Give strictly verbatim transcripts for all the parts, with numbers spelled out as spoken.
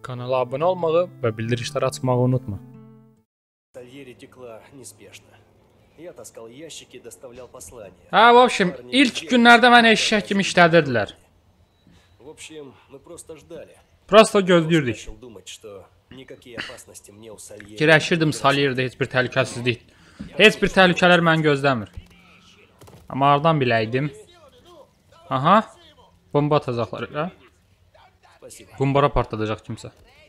Kanala abone olmağı və bildirişləri açmağı unutma. Сальери текла неспешно. Я таскал ящики, доставлял послания. Ha, в общем, ilk günlərdə məni eşşək kimi işlədirdilər. В общем, мы просто ждали. Prosto gözləyirdik. Начал думать, что никакие опасности мне у Сальери. Fikirləşirdim Salierdə heç bir təhlükəsizlik, heç bir təhlükələr məni gözləmir. Amma hardan biləydim? Aha, bomba atacaqlar, ha? Bombara partladacaq kimsə.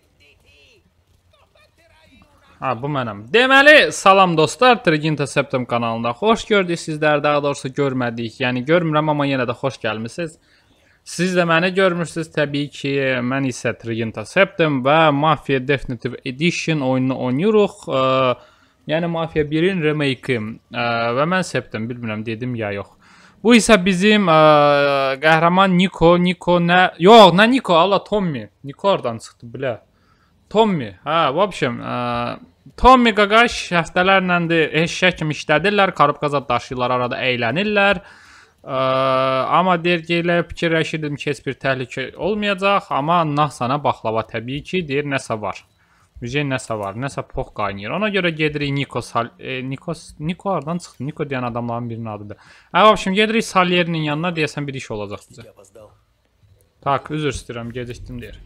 Ha, bu mənəm. Deməli, salam dostlar, Triginta Septum kanalında xoş gördük sizlər, daha doğrusu görmədik. Yəni görmürəm, amma yenə də xoş gəlmisiniz. Siz də məni görmürsünüz təbii ki, mən isə Triginta Septum və Mafia Definitive Edition oyununu oynayırıq. Yəni Mafia birin remake-i və mən Septum, bilmirəm dedim ya yox. Bu isə bizim ə, qəhrəman Niko, Niko nə? Yox, nə Niko, Allah Tommy. Niko oradan çıxdı bilə. Tommy, hə, v общем, ə, Tommy qaqaş həftələrlə də eşşək kimi işlədirlər, karobkaza daşıyırlar, arada əylənirlər. Ə, amma deyir ki, elə fikirləşirdim ki, heç bir təhlükə olmayacaq, amma naxsana baxlava təbii ki, deyir nəsə var. Müjən nəsə var, nəsə pox qaynayır. Ona görə gedirik Niko, Sal e, Niko, Niko oradan çıxdı. Niko deyən adamların birinin adıdır. Hə, v общем, gedirik Salierinin yanına, deyəsən bir iş olacaq bizə. Tak, üzr istəyirəm, gecikdim deyir.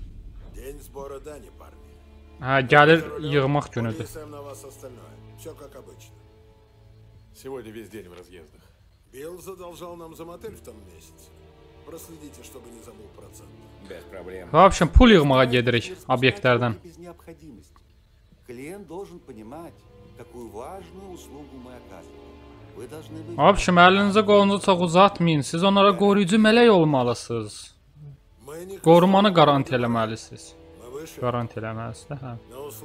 Hə, gəlir yığmaq günüdür. Сегодня весь день в разъездах. Билл задолжал нам за мотель в том месяце. Проследите, чтобы не забыл процент. Без проблем. В общем, pul yığmağa gedirik obyektlərdən. Без необходимости. Клиент должен понимать, какую важную услугу мы оказываем. Вы должны быть. В общем, əlinizə qolunuzu çox uzatmayın. Siz onlara qoruyucu mələk olmalısınız. Qorumanı garanti eləməlisiniz. Garanti eləməlisiniz, hə.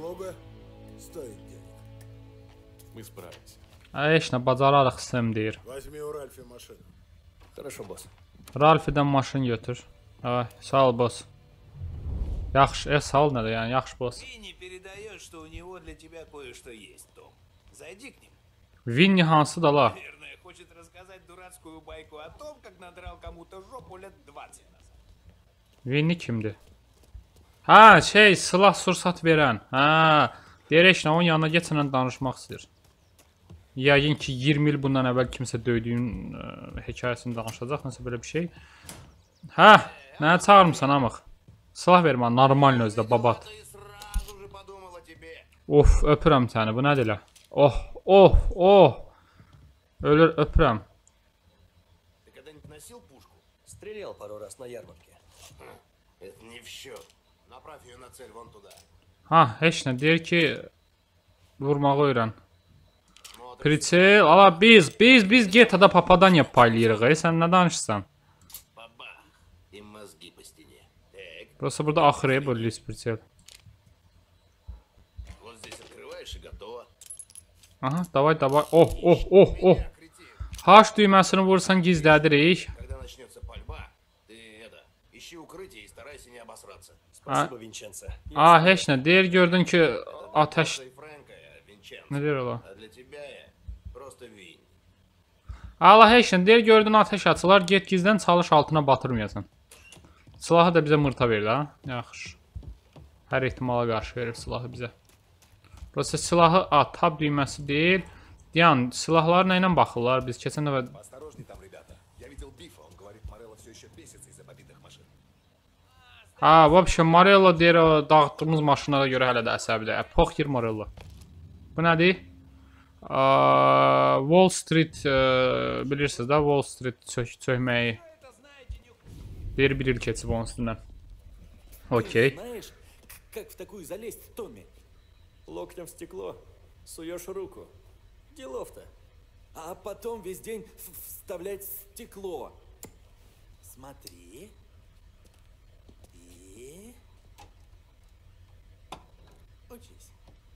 Мы справимся. Heç nə bacararıq sistem deyir. Возьми у Ральфи машину. Хорошо, босс. Ralfidən maşın götür. Ay, sağ ol boss. Yaxşı, e, sağ ol nədir yəni, yaxşı boss. Винни передает, что у него для тебя кое-что есть, Том. Зайди к ним. Vinni hansı da la? Наверное, хочет рассказать дурацкую байку о том, как надрал кому-то жопу лет двадцать назад. Vinni kimdir? Ha, şey, silah sursat verən. Ha, deyir heç nə, onun yanına geçənlə danışmaq istəyir. Yəqin ki, iyirmi il bundan əvvəl kimsə döydüyün ə, hekayəsini danışacaq, nəsə belə bir şey. Hə, mənə çağırmısan amıq. Silah vermə, normal özdə, babat. Of, öpürəm səni, bu nədir elə? Oh, oh, oh. Ölür, öpürəm. Ты когда-нибудь носил пушку? Стрелял пару раз на ярмарке. Это не в счет. Направь ее на цель вон туда. Ha, heç nə, deyir ki, vurmağı öyrən. Priçel, ala biz, biz, biz G T A-da Papadanya paylayırıq, e, sən nə danışırsan? Бабах. И мозги по стене. Так, Burası burada axırıya bölülüyüz Priçel. вот здесь открываешь и готово. Aha, davay, davay, oh, oh, oh, oh. H düyməsini vursan gizlədirik. Когда начнется пальба, ты это, ищи укрытие и старайся не обосраться. Спасибо, Винченцо. Ah, heç nə, deyir gördün ki, ateş... И Фрэнка, Винченцо. Nə deyir ola? А для тебя я просто Винни. Allah heç nə, deyir gördün ateş açılar, get gizlən çalış altına batırmayasan. Silahı da bizə mırta verdi, ha? Yaxşı. Hər ehtimala qarşı verir silahı bizə. Burası silahı, a, tab düyməsi deyil. Deyən, silahları nə ilə baxırlar? Biz keçən dəfə... Осторожней там, ребята. Я видел Бифа, он говорит, Морелло все еще бесится из-за побитых машин. Ha, в общем, Morello deyir, o dağıtdığımız maşınlara görə hələ də əsəbidir. Pox yer Morello. Bu nədir? Aa, Wall Street, ə, bilirsiniz də, Wall Street çök çökməyi. Bir bir il keçib onun üstündən. Okey. Знаешь, как в такую залезть, Томми? Локтем в стекло, суешь руку. Делов-то. А потом весь день в- вставлять стекло. Смотри. И... Учись.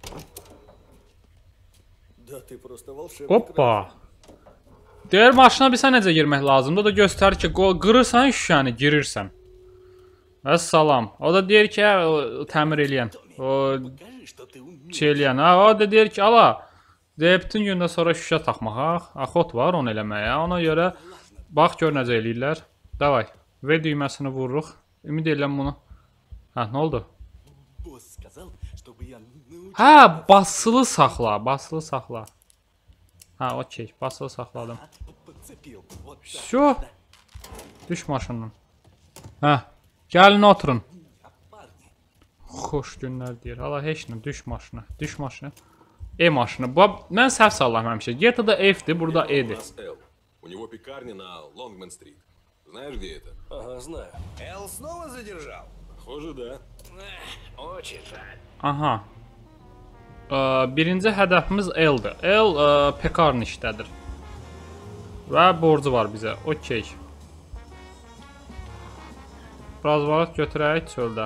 Да ты просто волшебник. Hoppa. Deyir maşına bilsən necə girmək lazımdır. O da göstərir ki, qırırsan şüşəni, girirsən. Əssalam. O da deyir ki, hə, o, təmir eləyən. O Покажи, что ты умеешь. şey eləyən. Ha, o da deyir ki, ala. Deyir bütün gündə sonra şüşə taxmaq. Axot var onu eləməyə. Ona görə bax gör necə eləyirlər. Davay. V düyməsini vururuq. Ümid edirəm bunu. Hə, nə oldu? Hə, basılı saxla, basılı saxla. Hə, okey, basılı saxladım. Şu. Düş maşından. Hə, gəlin oturun. Xoş günlər deyir. Hala heç nə, düş maşına, düş maşına. E maşını. Bu, mən səhv sallam həmişə. G T A-da F-dir, burada E-dir. У него пекарня на Лонгмен-стрит. Знаешь, где это? Ага, знаю. Эл снова задержал? Похоже, да. Эх, очень жаль. Aha. Ee, birinci hədəfimiz L-dir. L e, pekarın işdədir. Və borcu var bizə. Okey. Biraz vaxt götürək çöldə.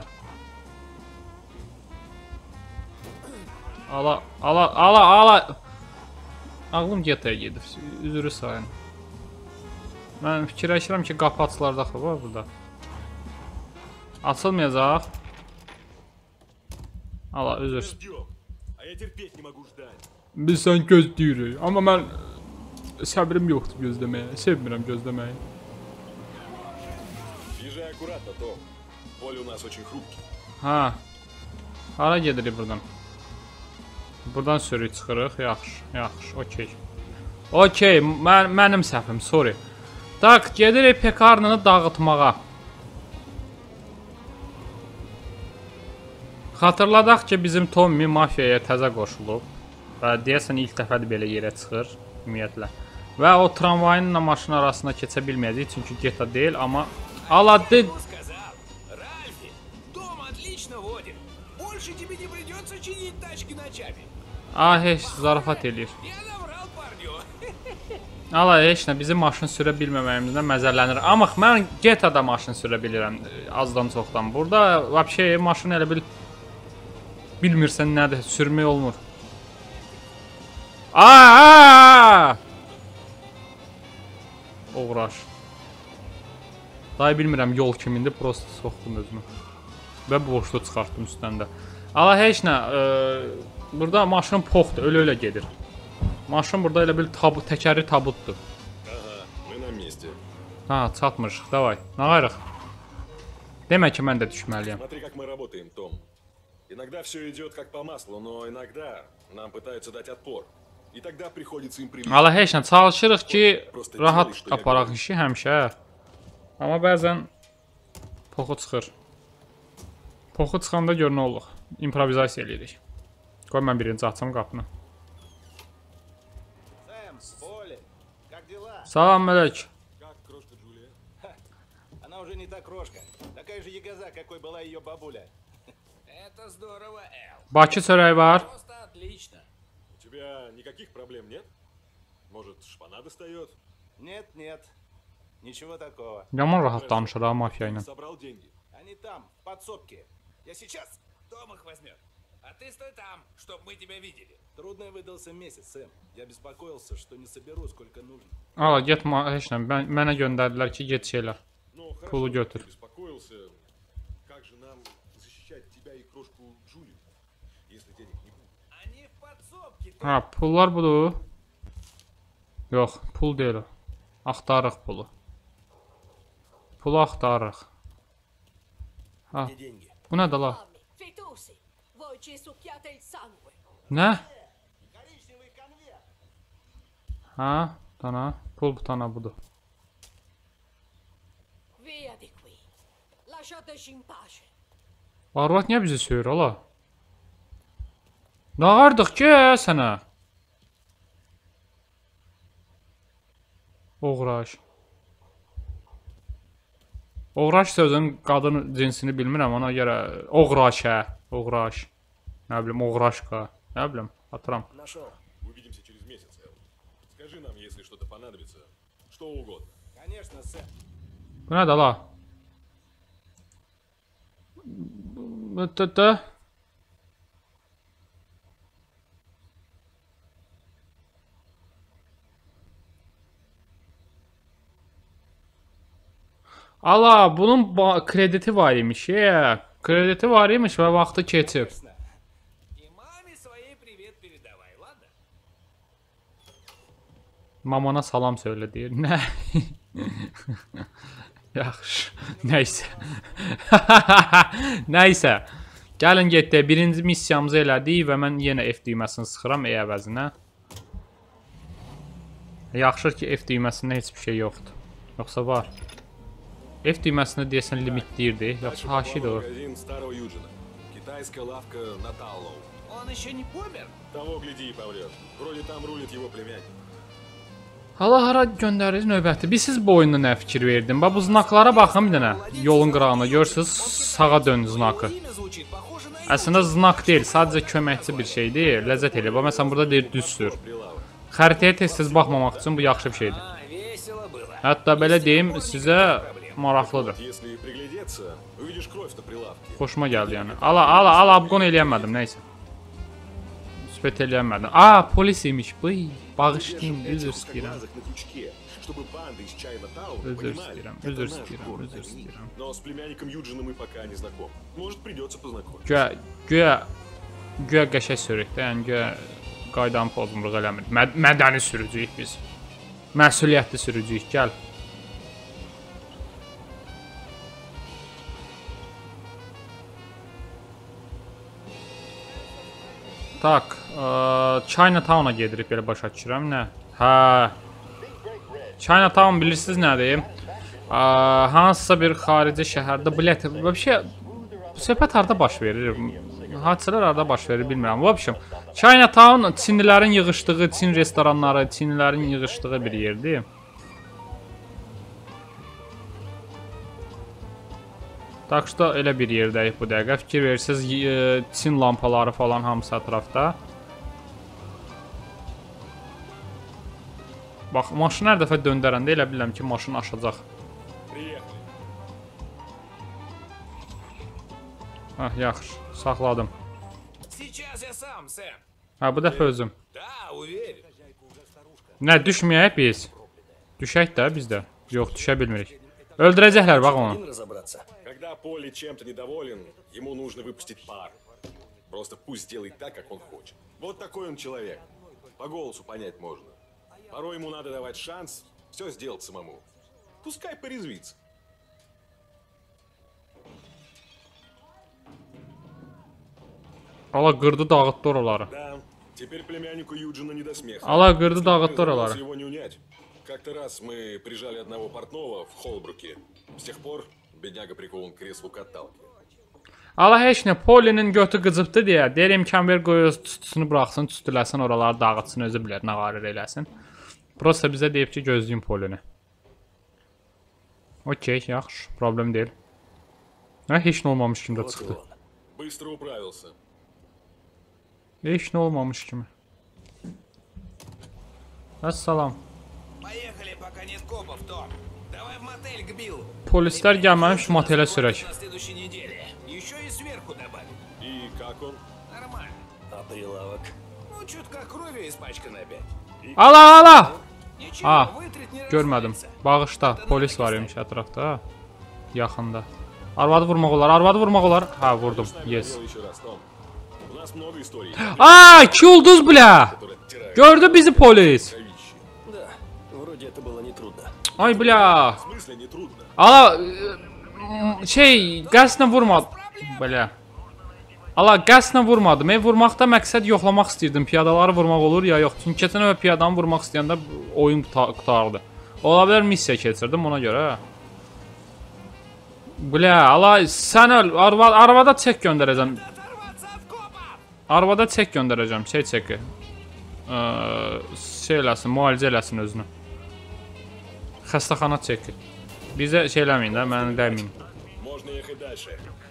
Ala, ala, ala, ala. Ağlım G T A-ya gedir. Üzürü sayın. Mən fikirləşirəm ki, qapı açılar daxil var burada. Açılmayacaq. Allah özür. Ждем. А я терпеть не могу ждать. Biz sən gözləyirik. Amma mən səbrim yoxdur gözləməyə. Sevmirəm gözləməyi. Езжай аккуратно, Том. Поле у нас очень хрупкий. Hə. Hara gedirik buradan? Buradan sürü çıxırıq. Yaxşı, yaxşı. Okey. Okey, mən mənim səhvim, sorry. Tak, gedirik pekarnını dağıtmağa. Xatırladaq ki, bizim Tommy mafiyaya təzə qoşulub və deyəsən ilk dəfədir belə yerə çıxır, ümumiyyətlə. Və o tramvayın ilə maşın arasına keçə bilməyəcək, çünki G T A deyil, amma aladı. Сказал, Ральфи, Том отлично водит. Больше тебе не придется чинить тачки ночами. Ah, heç zarafat eləyir. Я наврал парню. Ala, heç nə, bizim maşın sürə bilməməyimizdən məzələnir. Amma mən G T A-da maşın sürə bilirəm, azdan çoxdan. Burada, vəbşə, maşın elə bil... Bilmirsən nədir, sürmək olmur. Aaaa! Uğraş. Dayı bilmirəm yol kimindir, prosto soxdum özümü. Və boşluq çıxartdım üstəndə. Ala heç nə, e, burada maşın poxdur, ölə-ölə gedir. Maşın burada elə bil tabu, təkəri tabutdur. Ага, мы на месте. Ha, çatmışıq, davay, nə qayrıq? Demək ki, mən də düşməliyəm. Смотри, как мы работаем, Том. Иногда все идет как по маслу, но иногда нам пытаются дать отпор. И тогда приходится им примириться. Ala heç nə, çalışırıq ki, rahat aparaq işi həmişə. Amma bəzən poxu çıxır. Poxu çıxanda gör nə olur. İmprovizasiya edirik. Qoy mən birinci açım qapını. Сэм, Поле, как дела? Salam Mələk. Как крошка Джулия? Она уже не та крошка. Такая же ягоза, какой была ее бабуля. Это здорово, Эл. Bakı çörəyi var. Просто отлично. У тебя никаких проблем нет? Может, шпана достает? Нет, нет. Ничего такого. Yaman rahat danışır ha mafiya ilə. Собрал деньги. Они там, в подсобке. Я сейчас. Том их возьмет. А ты стой там, чтобы мы тебя видели. Трудный выдался месяц, Сэм. Я беспокоился, что не соберу сколько нужно. Ala get heç nə, mən, mənə göndərdilər ki, get şeylər. Ну, хорошо, Пулу что götür. ты беспокоился. Как же нам защищать тебя и крошку Джулию, если денег не будет? Они в подсобке. Ha, pullar budur. Yox, pul deyil o. Axtarıq pulu. Pulu axtarıq. Ha, Где деньги? bu nədir la? Fetosi, voi ci succhiate il sangue. Nə? Коричневый конверт. Ha, tana, pul butana budur. Via di qui. Lasciateci in pace. Arvad niyə bizi söyür ola? Nağardıq ki sənə. Oğraş. Oğraş sözünün qadın cinsini bilmirəm, ona görə oğraş hə, oğraş. Nə bilim, oğraşqa, nə bilim, atıram. Нашел. Увидимся через месяц, Эл. Скажи нам, если что-то понадобится. Что угодно. Конечно, Сэм. Bu nədir la? Tı-tı. Ala, bunun krediti var imiş ya. Krediti var imiş və vaxtı keçib. И маме своей привет передавай, ладно? Mamana salam söylə deyir. Nə? Yaxşı. Nəysə. Nəysə. Gəlin getdik. Birinci missiyamızı elədik və mən yenə F düyməsini sıxıram E əvəzinə. Yaxşı ki F düyməsində heç bir şey yoxdur. Yoxsa var. F düyməsində deyəsən limitliyirdi. Yoxsa haşidir o. Китайская лавка на Таллоу. Он еще не помер? Того гляди и поврет. Вроде там рулит его племянник. Hala hara göndərir növbəti. Biz siz bu oyunda nə fikir verdin? Bax bu znaklara baxın bir dənə. Yolun qırağına görürsüz, sağa dön znakı. Əslində znak deyil, sadəcə köməkçi bir şeydir. Ləzzət elə. Bax məsələn burada deyir düz sür. Xəritəyə tez-tez baxmamaq üçün bu yaxşı bir şeydir. Hətta belə deyim, sizə maraqlıdır. Xoşuma gəldi yəni. Ala, ala, ala, abqon eləyəmədim, nəysə. Müsbət eləyəmədim. Aa, polis imiş. Bıy, bağışlayın, üzr istəyirəm. Üzr istəyirəm, üzr istəyirəm, üzr istəyirəm. Güya, güya, güya qəşək sürük də, yəni güya qaydanı pozmuruq eləmir. Məd mədəni sürücüyük biz. Məsuliyyətli sürücüyük, gəl. Tak, Chinatown'a gedirik, belə başa düşürəm, nə? Hə. Chinatown bilirsiniz nədir? Hansısa bir xarici şəhərdə bilet, bir şey, söhbət harada baş verir? Hadisələr harada baş verir, bilmirəm. Bu общем, Chinatown Çinlilərin yığışdığı, Çin restoranları, Çinlilərin yığışdığı bir yerdir. Tak ki, elə bir yerdəyik bu dəqiqə. Fikir verirsiniz, Çin lampaları falan hamısı ətrafda. Bax, maşını hər dəfə döndərəndə elə bilirəm ki, maşın aşacaq. Hə, yaxşı, saxladım. Hə, bu dəfə özüm. Nə, düşməyək biz? Düşək də biz də. Yox, düşə bilmirik. Öldürəcəklər, bax onu. Когда Полли чем-то недоволен, ему нужно выпустить пар. Просто пусть делает так, как он хочет. Вот такой он человек. По голосу понять можно. Порой ему надо давать шанс все сделать самому. Пускай порезвится. Ala qırdı, dağıtdı oraları. Да, теперь племяннику Юджина не до смеха. Ala qırdı, dağıtdı oraları. Его не унять. Как-то раз мы прижали одного портного в Холбруке. С тех пор бедняга прикован к креслу каталки. Ala heç nə, Pollinin götü qıcıbdı deyə, deyir imkan ver qoy öz tüstüsünü buraxsın, tüstüləsin, oraları dağıtsın, özü bilər, nə qarir eləsin. Prosta bizə deyib ki, gözləyin Pollini. Okey, yaxşı, problem deyil. Hə, heç nə olmamış kimi də çıxdı. Быстро управился. Heç nə olmamış kimi. Əssalam. Поехали, пока нет копов, Том. Давай в мотель к Биллу. Polislər gəlməmiş motelə sürək. На следующей неделе. Еще и сверху добавить. И как он? Нормально. А прилавок? Ну, чутка кровью испачкан опять. Ala, ala! Ничего, Ha, вытрет не görmədim. разумеется. Bağışda, polis var imiş ətrafda. Yaxında. Arvadı vurmaq olar, arvadı vurmaq olar. Hə, vurdum. Yes. Еще раз, Том. У нас много историй. Aa, iki ulduz bile. Gördü bizi polis. Да, вроде это было нетрудно. Ay bля. В смысле не трудно? Ala şey, qəsdən vurmadı. Belə. Ala qəsdən vurmadım. Mən vurmaqda məqsəd yoxlamaq istirdim. Piyadaları vurmaq olur ya yox. Çünki keçən dəfə piyadanı vurmaq istəyəndə oyun qurtardı. Ola bilər missiya keçirdim ona görə. Bля, ala sən öl, arvada, arvada çek göndərəcəm. Arvada çek göndərəcəm, şey çeki. Ee, şey eləsin, müalicə eləsin özünü. Xəstəxana çeki. Bizə şey eləməyin də, mənə dəyməyin. Можно ехать дальше.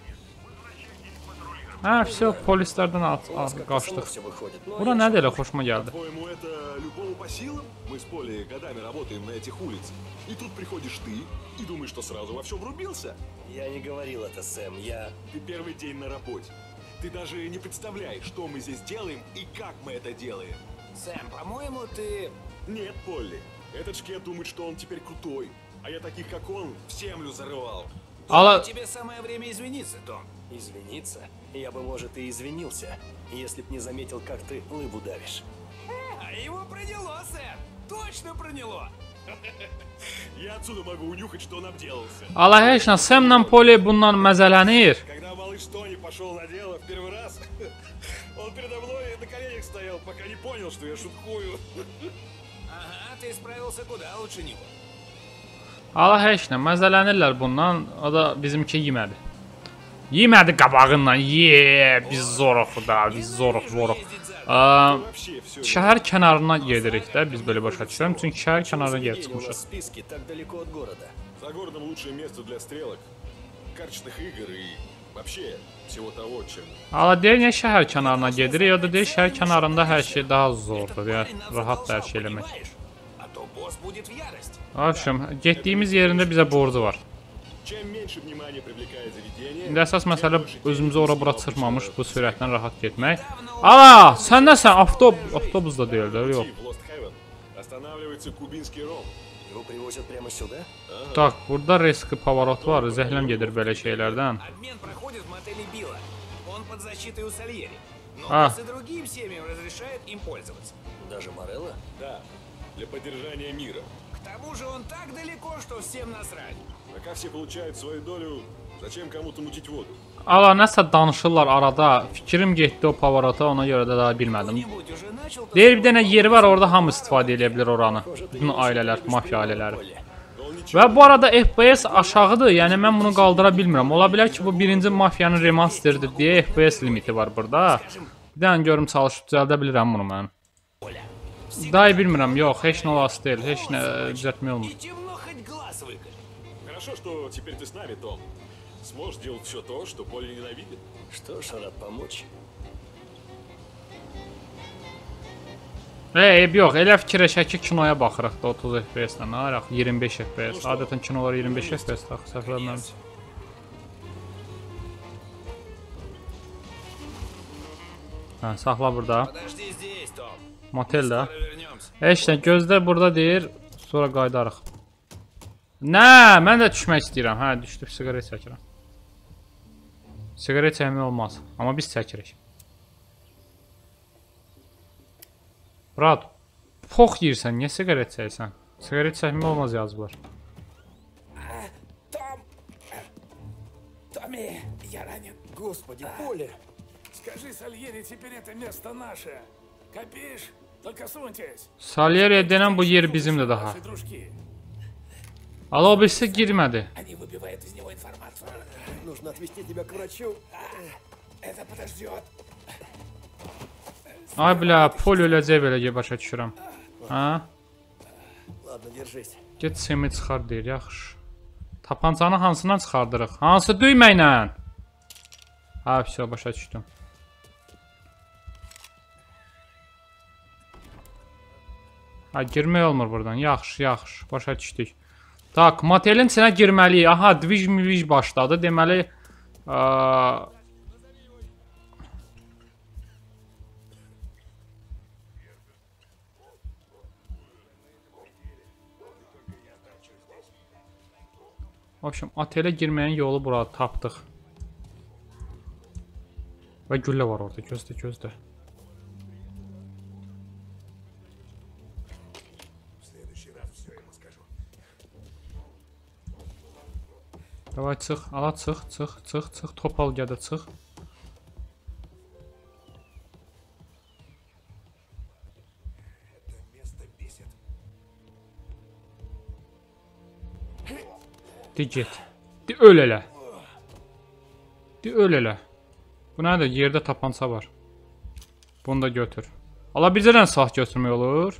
Hə, все, polislərdən qaçdıq. Bura nədir elə, xoşuma gəldi. По-моему, это любому по силам? Мы с Полей годами работаем на этих улицах. И тут приходишь ты и думаешь, что сразу во все врубился? Я не говорил это, Сэм, я... Ты первый день на работе. Ты даже не представляешь, что мы здесь делаем и как мы это делаем. Сэм, по-моему, ты... Нет, Полли. Этот шкет думает, что он теперь крутой. А я таких, как он, в землю зарывал. Ala Тебе самое время извиниться, Том. Извиниться? Я бы, может, и извинился, если б не заметил, как ты лыбу давишь. А его проняло, Сэм. Точно проняло. Я отсюда могу унюхать, что он обделался. ala heç nə, Sam'la Polly bundan məzələnir. Когда малыш Тони пошел на дело в первый раз, он передо мной на коленях стоял, пока не понял, что я шуткую. Ага, ты справился куда лучше него. Ala heç nə, məzələnirlər bundan, o da bizimki yemədi. Yemədi qabağından, yeee, biz zoruq da, biz zoruq, zoruq. Вообще все. Şəhər kənarına gedirik də, biz belə başa düşürəm, çünki şəhər kənarına Где gedib его у нас çıxmışıq. в списке так далеко от города? За городом лучшее место для стрелок, карточных игр и вообще всего того, чем... Ala deyir, niyə şəhər kənarına gedirik, o da deyir, şəhər kənarında hər şey daha zordur, ya, rahat da hər şey eləmək. А то босс будет в ярости. Akşam, getdiyimiz yerində bizə borcu var. Чем меньше внимания привлекает заведение... İndi əsas məsələ özümüzü ora bura çırpmamış bu sürətlə rahat getmək. Aa, sən nəsən? Avtob avtobus da deyil də, yox. В Lost Heaven останавливается кубинский ром. Его привозят прямо сюда? Tak, burada riski pavarot var, zəhləm gedir belə şeylərdən. Обмен проходит в мотеле Билла. Он под защитой у Сальери. Но А. босс и другим семьям разрешает им пользоваться. Даже Морелло? Да, для поддержания мира. К тому же он так далеко, что всем насрать. Пока все получают свою долю, зачем кому-то мутить воду? Ala nəsə danışırlar arada. Fikrim getdi o pavarota, ona görə də daha bilmədim. Кто-нибудь уже начал Deyir bir dənə yeri var, orada hamı istifadə edə bilər oranı. Bütün ailələr, mafiya ailələri. Və bu arada F P S aşağıdır, yəni mən bunu qaldıra bilmirəm. Ola bilər ki, bu birinci mafiyanın remasterdir deyə F P S limiti var burada. Bir dənə görüm çalışıb düzəldə bilirəm bunu mən. Day bilmirəm, yox, heç nə olası deyil, heç nə düzəltmək olmur. И темно хоть глаз выколи. Хорошо, что теперь ты с нами, Том. Сможешь делать все то, что Полли ненавидит. Что ж, рад помочь. Ey, yox, elə fikirləşək ki, kinoya baxırıq da otuz F P S-lə, nə araq, iyirmi beş F P S. Adətən kinolar iyirmi beş F P S taxı səfərləməm. Hə, saxla burada. Подожди здесь, Том. Moteldə. Скоро вернемся. Heç nə, gözlə burada deyir, sonra qaydarıq. Nə, mən də düşmək istəyirəm. Hə, düşdüm, siqaret çəkirəm. Siqaret çəkmək olmaz, amma biz çəkirik. Brat, pox yeyirsən, niyə siqaret çəkirsən? Siqaret çəkmək olmaz yazıblar. Том! Томми, я ранен. Господи, Поле! Скажи Сальери, теперь это место наше. Копишь? Только суньтесь. Salieriyə denən bu yer bizimdir daha. Наши дружки. Ala o birisi girmədi. Они выбивают из него информацию. Нужно отвезти тебя к врачу. Это подождет. Ay bilə, pol öləcək belə ki, başa düşürəm. Hə? Ладно, держись. Get semi çıxar deyir, yaxşı. Tapancanı hansından çıxardırıq? Hansı düyməklə? Ha, vəsə, başa düşdüm. Ha, girmək olmur buradan. Yaxşı, yaxşı. Başa düşdük. Tak, motelin içinə girməliyik. Aha, dviz-miviz başladı. Deməli, aa... В общем, otelə girməyin yolu burada tapdıq. Və güllə var orada, gözlə, gözlə. Davay çıx, ala çıx, çıx, çıx, çıx, topal gədə çıx. De get. De öl elə. De öl elə. Bu nədir? Yerdə tapança var. Bunu da götür. Ala bizdən sağ götürmək olur.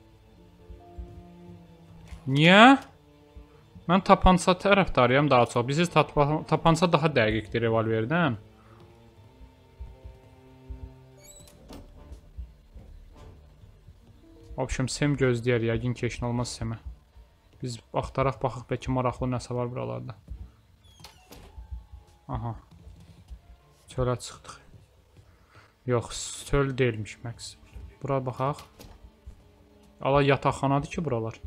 Niyə? Mən tapança tərəfdarıyam daha çox. Biziz tapança daha dəqiqdir revolverdən. Obşim, sem gözləyər, yəqin ki, eşin olmaz semə. Biz axtaraq baxıq, bəlkə maraqlı nəsə var buralarda. Aha. Çölə çıxdıq. Yox, çöl deyilmiş məqs. Bura baxaq. Ala yataqxanadır ki, buralar.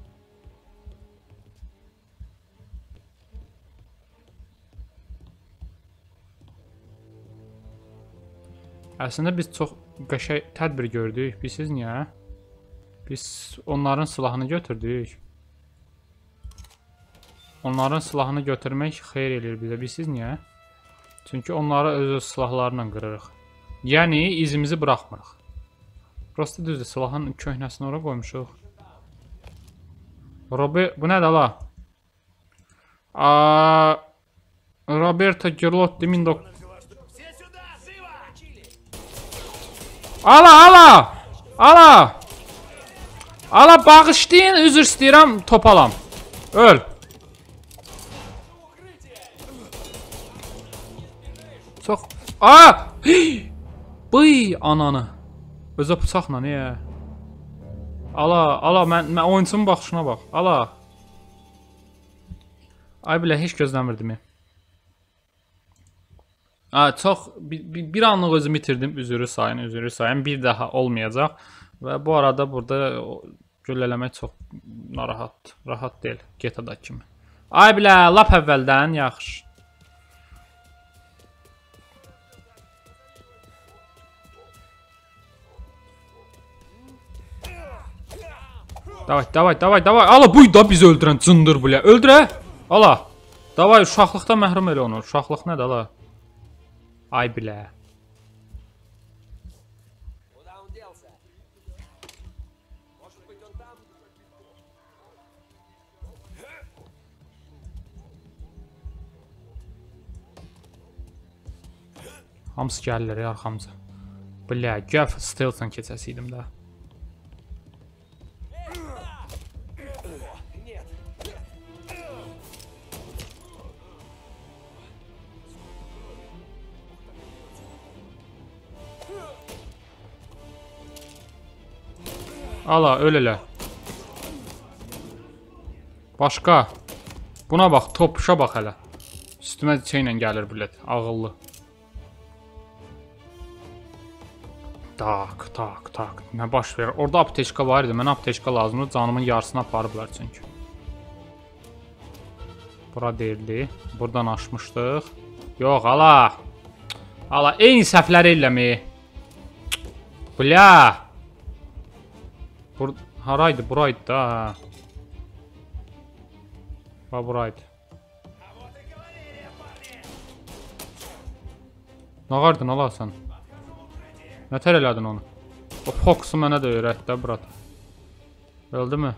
Əslində biz çox qəşəng tədbir gördük. Bilirsiniz niyə? Biz onların silahını götürdük. Onların silahını götürmək xeyir eləyir bizə. Bilirsiniz niyə? Çünki onları öz silahlarla qırırıq. Yəni izimizi buraxmırıq. Prosta düzdür, silahın köhnəsini ora qoymuşuq. Robert, bu nədir la? Aa, Roberto Girotti min doqquz yüz. Ala, ala! Ala! Ala, bağışlayın, üzr istəyirəm, topalam. Öl. Çox... Aa! Bıy, ananı. Özə bıçaqla, niyə? Ala, ala, mən, mən oyunçunun baxışına bax. Ala. Ay bilə, heç gözləmirdim. Aa, çox, bir, bir, bir anlıq özümü itirdim. Üzürü sayın, üzürü sayın. Bir daha olmayacaq. Və bu arada burada göllələmək çox narahat, rahat deyil. G T A-da kimi. Ay bilə, lap əvvəldən yaxşı. Davay, davay, davay, davay. Ala, bu da bizi öldürən cındır bu ya. Öldürə. Ala. Davay, uşaqlıqda məhrum elə onu. Uşaqlıq nədir ala? Ay bilə. Hamısı gəlirlər arxamıza. Bilə, gəf stealth'dan keçəsiydim də. Ala, öl elə. Başqa. Buna bax, topuşa bax hələ. Üstümə şeylə gəlir bilet, ağıllı. Tak, tak, tak. Nə baş verir? Orada apteçka var idi. Mənə apteçka lazımdır. Canımın yarısını aparıblar çünki. Bura deyildi. Buradan aşmışdıq. Yox, ala. Ala, eyni səhvləri eləmi. Bля. Bur haraydı? Buraydı da. Ha, buraydı. Nə qardın ala sən? Nətər elədin onu? O fokusu mənə də öyrət də, brat. Öldü mü?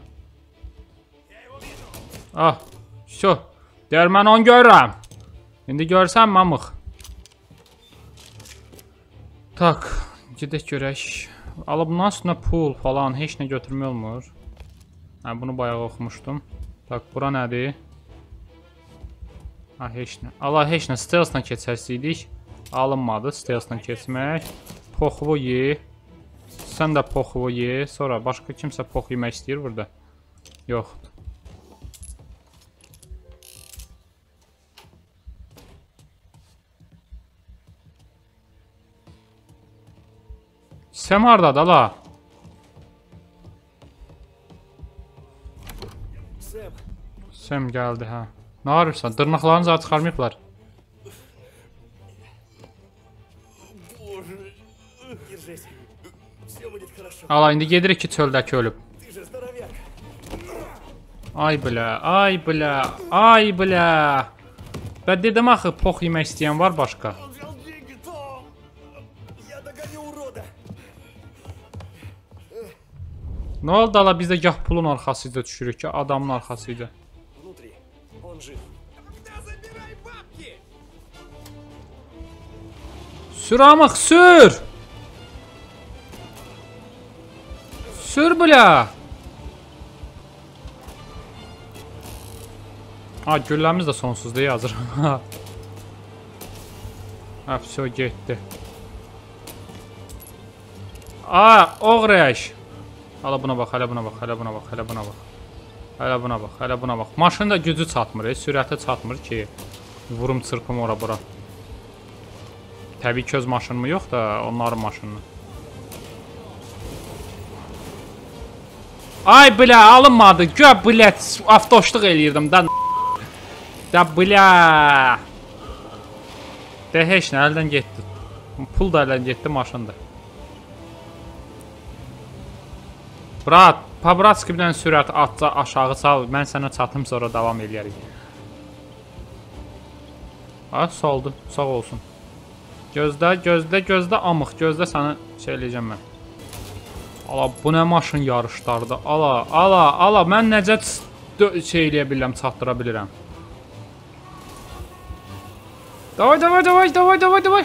Ah, şu. Deyər, mən onu görürəm. İndi görsən, mamıq. Tak, gedək görək. Ala, bundan üstünə pul falan, heç nə götürmək olmur. Hə, bunu bayağı oxumuşdum. Tak, bura nədir? Ha, heç nə. Ala, heç nə, stealth'la keçərsiydik. Alınmadı, stealth'la keçmək. Poxvu ye. Sən də poxvu ye. Sonra başqa kimsə pox yemək istəyir burada. Yoxdur. Sem hardadır ala? Сэм. Sem gəldi, hə. Nə arırsan? Dırnaqlarını zar çıxarmayıblar. Держись. Все будет хорошо. Ala, indi gedirik ki, çöldəki ölüb. Ты же здоровяк. Ay bilə, ay bilə, ay bilə. Bə dedim axı, pox yemək istəyən var başqa. Он взял деньги, Том. Я догоню урода. Nə oldu ala, biz də gah pulun arxasıyla düşürük ki, adamın arxasıyla. Внутри. Он жив. Sür amıq, sür! Sür bilə! Ha, gülləmiz də sonsuzda yazır. Ha, все, getdi. Aa, oğreş! Hala buna bax, hələ buna bax, hələ buna bax, hələ buna bax. Hələ buna bax, hələ buna bax. Maşının da gücü çatmır, e, sürəti çatmır ki, vurum çırpım ora bura. Təbii ki, öz maşınımı yox da, onların maşınını. Ay bilə, alınmadı. Gö, bilət, avtoşluq eləyirdim da. Da bilə. De, heç nə, əldən getdi. Pul da əldən getdi, maşın da. Brat, Pabratski bir dənə sürət atca aşağı sal. Mən sənə çatım, sonra davam eləyərik. Ha, saldı. Sağ olsun. Gözlə, gözlə, gözlə amıq. Gözlə səni şey eləyəcəm mən. Ala, bu nə maşın yarışlardı. Ala, ala, ala. Mən necə şey eləyə bilirəm, çatdıra bilirəm. Davay, davay, davay, davay, davay, davay.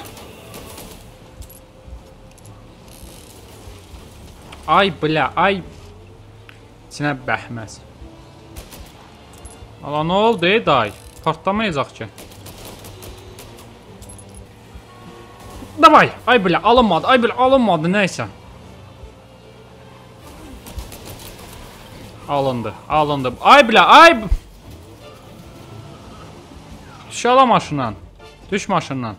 Ay, bля, ay. İçinə bəhməz. Ala, nə oldu, ey day? Partlamayacaq ki. Davay, ay bля, alınmadı, ay bля, alınmadı, neysə. Alındı, alındı. Ay bля, ay. Düş ala maşından. Düş maşından.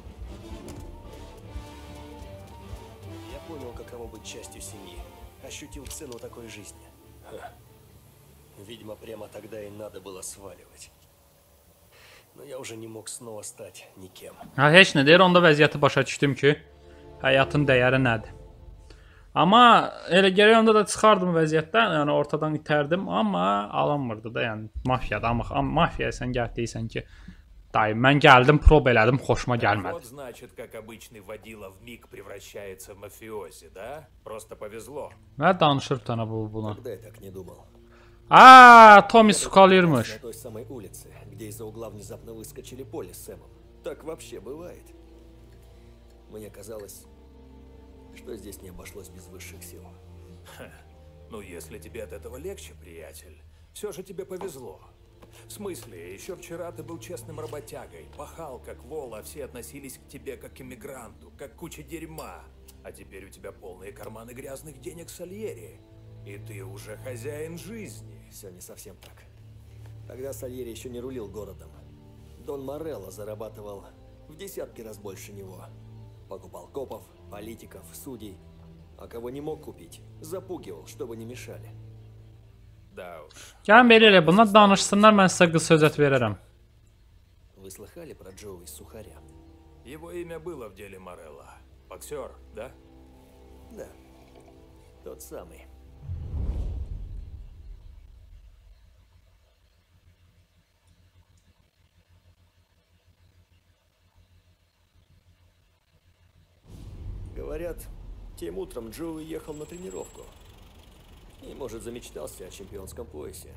Я понял, каково быть частью семьи. Ощутил цену такой жизни. Ха. Видимо, прямо тогда и надо было сваливать. Но я уже не mог снова stать никем. Ha, heç nə deyir, onda vəziyyəti başa düşdüm ki, həyatın dəyəri nədir. Amma elə gərək onda da çıxardım vəziyyətdən, yəni ortadan itərdim, amma alınmırdı da, yəni mafiyada, amma mafiyaya sən gəldiysən ki, dayı, mən gəldim, prob elədim, xoşuma gəlmədi. Вот значит, как обычный водила вмиг превращается в мафиози, да? Просто повезло. Nə danışır tənə bu buna? Когда я так не думал. Aaa, Tommy Scully'mış. На той самой улице, где из-за угла внезапно выскочили Полли с Сэмом. Так вообще бывает. Мне казалось, что здесь не обошлось без высших сил. Ну, если тебе от этого легче, приятель, все же тебе повезло. В смысле, еще вчера ты был честным работягой, пахал как вол, а все относились к тебе как к иммигранту, как к куче дерьма. А теперь у тебя полные карманы грязных денег Сальери. И ты уже хозяин жизни. Все не совсем так. Тогда Сальери еще не рулил городом. Дон Морелло зарабатывал в десятки раз больше него. Покупал копов, политиков, судей. А кого не мог купить, запугивал, чтобы не мешали. Да уж. Gəlin belə elə, bunlar danışsınlar, mən sizə qız sözət verərəm. Вы слыхали про Джоуи Сухаря? Его имя было в деле Морелло. Боксер, да? Да, тот самый. Говорят, тем утром Джоуи ехал на тренировку. И, может, замечтался о чемпионском поясе.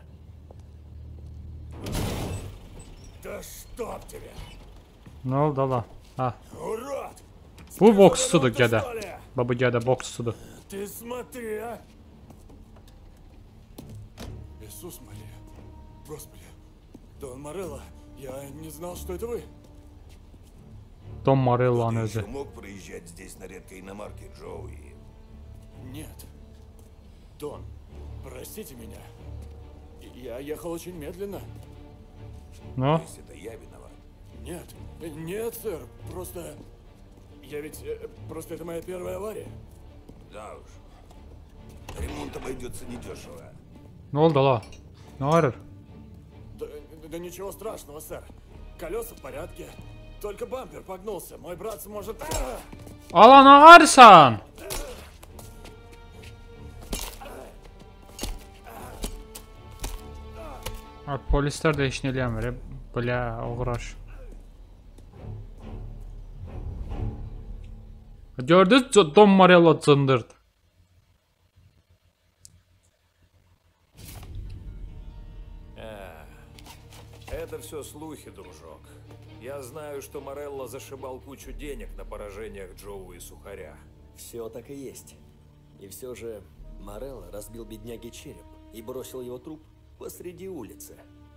Да чтоб тебя! Nə oldu ala? Ha. Урод! Bu boksçudur Ты, gədə. что ли? Baba gədə boksçudur. Ты смотри, а! Иисус Мария. Господи. Дон Морелло, я не знал, что это вы. Don Morello'nun özü. мог проезжать здесь на редкой иномарке, Джоуи? Нет. Дон, простите меня. Я ехал очень медленно. No? То есть это я виноват? Нет, нет, сэр. Просто... Я ведь... э, Просто это моя первая авария. Да уж. Ремонт обойдется недешево. Nə oldu ala? Nə arır? Да, да ничего страшного, сэр. Колеса в порядке. Только бампер погнулся. Мой брат сможет... А! Ala nə arırsan? Ha, polislər də heç nə eləmir. Bля, uğraş. Gördünüz, Don Morello cındırdı. Это все слухи, дружок. Я знаю, что Морелло зашибал кучу денег на поражениях Джоуи и Сухаря. Все так и есть. И все же Морелло разбил бедняге череп и бросил его труп посреди улицы.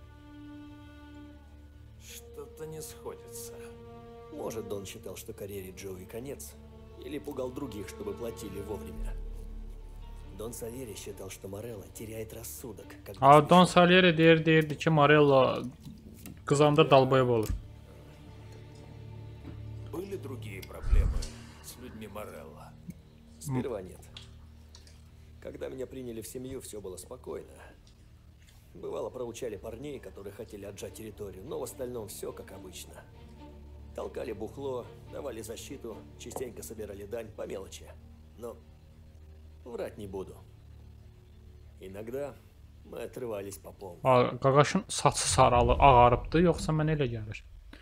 Что-то не сходится. Может, Дон считал, что карьере Джоуи конец, или пугал других, чтобы платили вовремя. Дон Сальери считал, что Морелло теряет рассудок. когда Ha, смешно. Don Salieri deyir, deyirdi ki, Morello qızanda dalbayıb olur. Были другие проблемы с людьми Морелло? Сперва нет. Когда меня приняли в семью, все было спокойно. Бывало, проучали парней, которые хотели отжать территорию, но в остальном все как обычно. Толкали бухло, давали защиту, частенько собирали дань по мелочи. Но врать не буду. Иногда мы отрывались по полной. Ha, qaqaşın saçı saralı, ağarıbdı, yoxsa mən elə gəlir.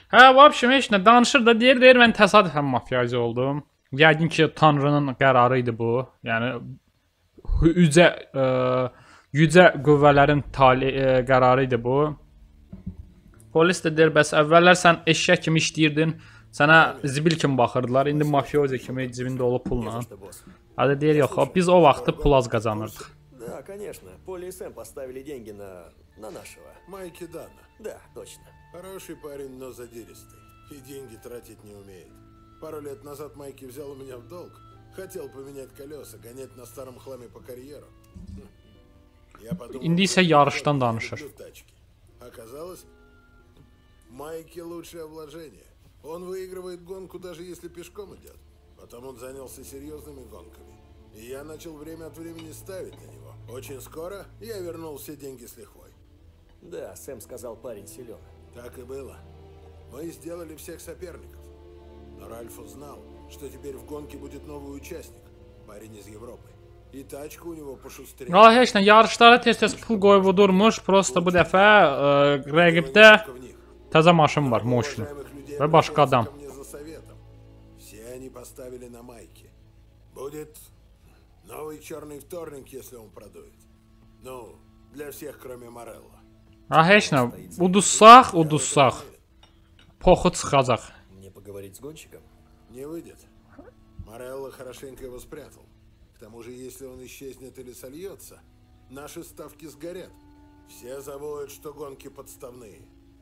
Hə, v общем, heç nə danışır da deyir, deyir mən təsadüfən mafiyacı oldum. Yəqin ki, Tanrının qərarı idi bu. Yəni yücə ə, yücə qüvvələrin tali ə, qərarı idi bu. Polis də deyir, bəs əvvəllər sən eşşək kimi işləyirdin, sənə zibil kimi baxırdılar, indi mafiozi kimi cibində olub pulla. Hadi deyir, yox, biz o vaxtı pul az qazanırdıq. Да, конечно. Поля и Сэм поставили деньги на... на нашего. Майки Дана. Да, точно. Хороший парень, но задиристый. И деньги тратить не умеет. Пару лет назад Майки взял у меня в долг. Хотел поменять колеса, гонять на старом хламе по карьеру. Я подумал, İndi isə yarışdan danışır. Оказалось, Майки лучшее вложение. Он выигрывает гонку, даже если пешком идет. Потом он занялся серьезными гонками. И я начал время от времени ставить на него. Очень скоро я вернул все деньги с лихвой. Да, Сэм сказал, парень силен. Так и было. Мы сделали всех соперников. Но Ральф узнал, что теперь в гонке будет новый участник. Парень из Европы. И tachka у него пошустрее. Valla heç nə, yarışlara tez-tez pul qoyub durmuş. Prosta bu dəfə ə, rəqibdə təzə maşın var, Moşin. Və başqa adam. Все они поставили на Майки. Будет новый черный вторник, если он продует. Ну, для всех, кроме Морелло. Ha, heç nə, udussaq, udussaq. Poxu çıxacaq. Мне поговорить с гонщиком? Не выйдет. Морелло хорошенько его спрятал. К тому же, если он исчезнет или сольется, наши ставки сгорят. Все завоют, что гонки подставные.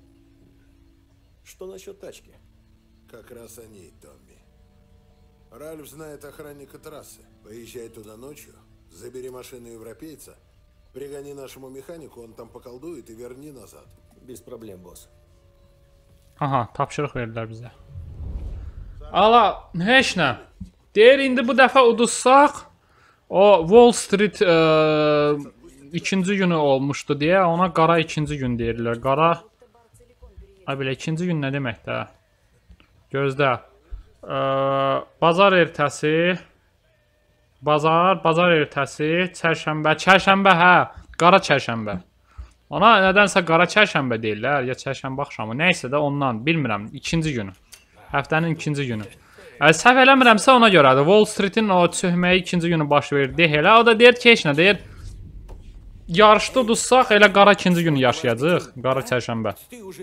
Что насчет тачки? Как раз о ней, Томми. Ральф знает охранника трассы. Поезжай туда ночью, забери машину европейца, пригони нашему механику, он там поколдует и верни назад. Без проблем, босс. Aha, tapşırıq verdilər bizə. Ala, heç nə. Deyir, indi bu dəfə udussaq, o Wall Street ə, ikinci günü olmuşdu deyə ona qara ikinci gün deyirlər. Qara, ay belə ikinci gün nə deməkdir? Gözdə. Ə, bazar ertəsi, bazar, bazar ertəsi, çərşənbə, çərşənbə, hə, qara çərşənbə. Ona nədənsə qara çərşənbə deyirlər, ya çərşənbə axşamı, nəysə də ondan, bilmirəm, ikinci günü. Həftənin ikinci günü. Yəni, səhv eləmirəmsə ona görədir. Wall Street'in o çöhməyi ikinci günü baş verdi elə. O da deyir ki, heç nə deyir, yarışda udussaq elə qara ikinci günü yaşayacaq, qara çərşənbə.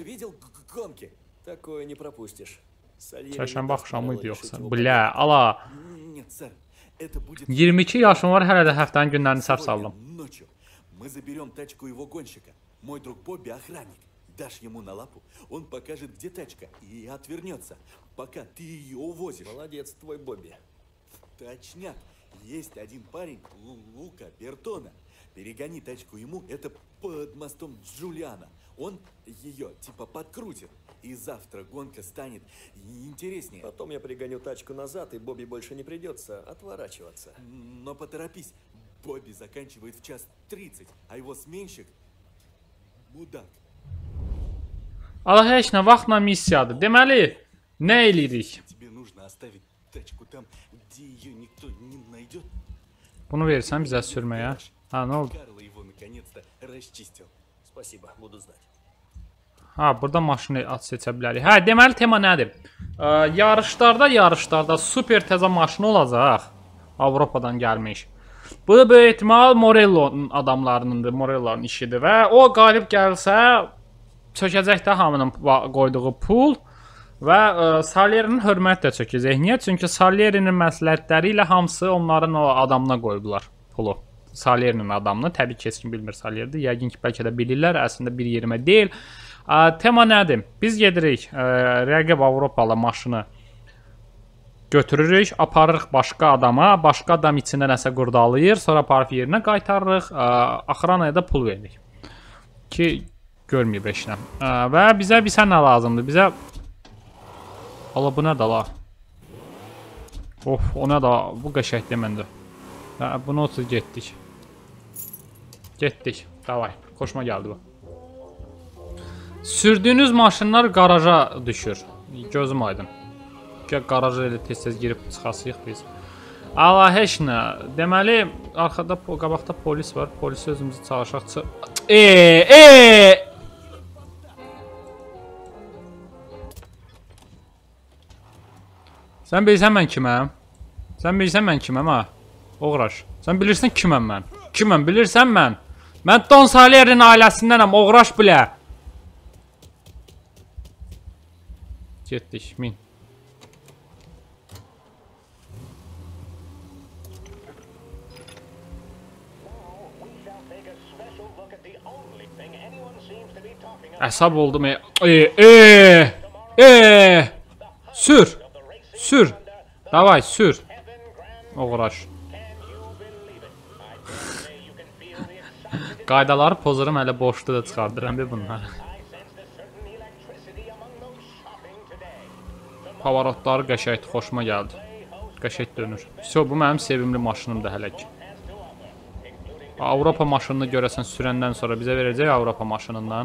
Çərşənbə axşamı idi yoxsa. Bilə, ala. iyirmi iki yaşım var, hələ də həftənin günlərini səhv saldım. Мы заберем тачку его гонщика. Мой друг Бобби охранник. Дашь ему на лапу, он покажет, где тачка, и отвернется, пока ты ее увозишь. Молодец, твой Бобби. Точняк. Есть один парень, Лука Бертона. Перегони тачку ему, это под мостом Джулиана. Он ее типа подкрутит. И завтра гонка станет интереснее. Потом я пригоню тачку назад, и Бобби больше не придется отворачиваться. Но поторопись. Бобби заканчивает в час тридцать, а его сменщик – мудак. Allah heç nə, vaxtla missiyadır. Deməli, nə eləyirik? Тебе нужно оставить тачку там, где ее никто не найдет. Bunu verirsən bizə sürməyə. Ha, nə oldu? Карла его наконец-то расчистил. Спасибо, буду знать. Ha, burada maşını at seçə bilərik. Hə, deməli tema nədir? Ə, yarışlarda, yarışlarda super təzə maşın olacaq. Avropadan gəlmiş. Bu da böyük ehtimal Morello'nun adamlarınındır, Morello'nun işidir və o qalib gəlsə çökəcək də hamının qoyduğu pul və ə, Salieri'nin hörmət də çökəcək. Niyə? Çünki Salieri'nin məsləhətləri ilə hamısı onların o adamına qoyublar pulu. Salieri'nin adamını, təbii ki, heç kim bilmir Salieri'dir. Yəqin ki, bəlkə də bilirlər, əslində bir yerimə deyil. Ə, tema nədir? Biz gedirik ə, rəqib Avropalı maşını götürürük, aparırıq başqa adama, başqa adam içində nəsə qurdalayır, sonra aparıb yerinə qaytarırıq, axranaya da pul veririk. Ki, görməyib eşinə. Və bizə bizə nə lazımdır? Bizə... Allah, bu nə da la? Of, o nə da? Bu qəşəkdir məndə. Bunu otur, getdik. Getdik, davay, xoşuma gəldi bu. Sürdüyünüz maşınlar qaraja düşür. Gözüm aydın. Qaraja elə tez-tez girib çıxasıyıq biz. Allah, heç nə. Deməli, arxada, qabaqda polis var. Polisi özümüzü çalışaq. Eee, eee! Sən bilirsən mən kiməm? Sən bilirsən mən kiməm ha? Oğraş. Sən bilirsən kiməm mən? Kiməm bilirsən mən? Mən Don Salier'in ailəsindənəm, Oğraş bilə. Getdik, min. Əsab oldum. E, e, e, e. Sür. Sür. Davay, sür. Oğraş. Qaydaları pozurum, hələ boşluqda da çıxardıram bir bunları. Pavarotları qəşəkdir, xoşuma gəldi. Qəşək dönür. So, bu mənim sevimli maşınımdır hələ ki. Avropa maşınını görəsən sürəndən sonra bizə verəcək Avropa maşınından.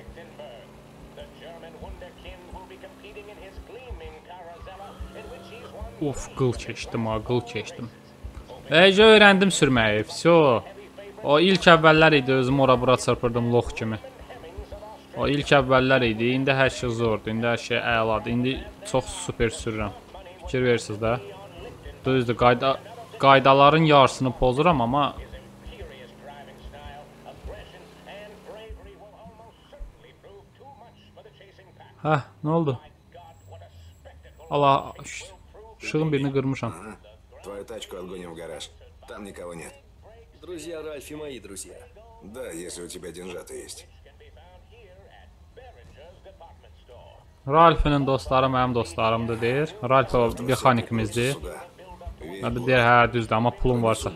Of, qıl keçdim ha, qıl keçdim. Əcə öyrəndim sürməyi, so. O ilk əvvəllər idi, özümü ora-bura çırpırdım lox kimi. O ilk əvvəllər idi, indi hər şey zordur, indi hər şey əladır, indi çox super sürürəm. Fikir verirsiniz də. Düzdür, qayda, qaydaların yarısını pozuram, amma... Hə, nə oldu? Allah, şığın birini qırmışam. Твою тачку отгоним в гараж, там никого нет. Друзья Ральфи мои друзья. Да, если у тебя деньжата есть. Ralf'ın dostları mənim dostlarımdır deyir. Ralf o mexanikimizdir. Adı deyir, hə, düzdür, amma pulum varsa.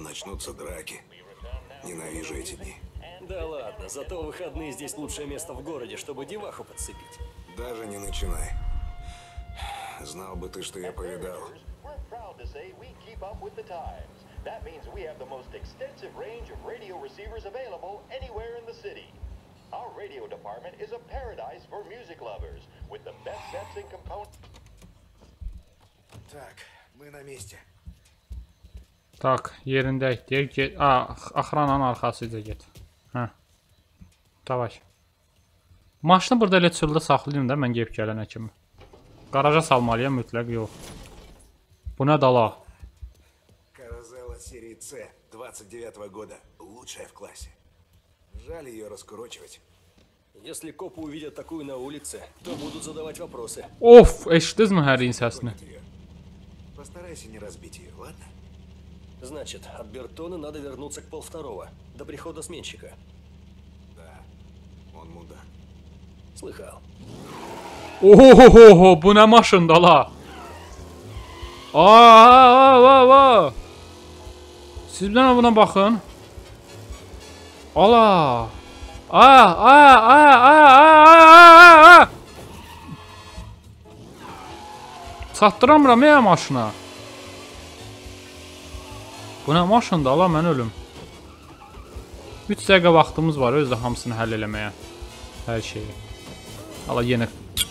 Да ладно, зато выходные здесь лучшее место в городе, чтобы деваху подцепить. Даже не начинай. Знал бы ты, что я повидал. That means we have the most extensive range of radio receivers available anywhere in the city. Our radio department is a paradise for music lovers with the best sets and components. Так, мы на месте. Tak, yerindəyik deyir. Get, a, axrananın arxasıca get. Hə. Davay. Maşını burada elə çöldə saxlayayım da mən gəlib gələnə kimi. Qaraja salmalıyam mütləq, yox. Bu nə dala? Каразелла серии С двадцать девятого года. Лучшая в классе. Жаль ее раскурочивать. Если копы увидят такую на улице, то будут задавать вопросы. Of, eşitdinizmi hərin səsini? Постарайся не разбить ее, ладно? Значит, от Бертона надо вернуться к полвторого, до прихода сменщика. Да, он мудак. Слыхал. Ohohoho, bu nə maşındır la? Aa, siz bir dənə buna baxın. Ala. Aa, aa, aa, aa, aa. Çatdıramıram ya maşına. Bu nə maşındır ala, mən ölüm. üç dəqiqə vaxtımız var özdə hamısını həll eləməyə. Hər şeyi. Ala yenə.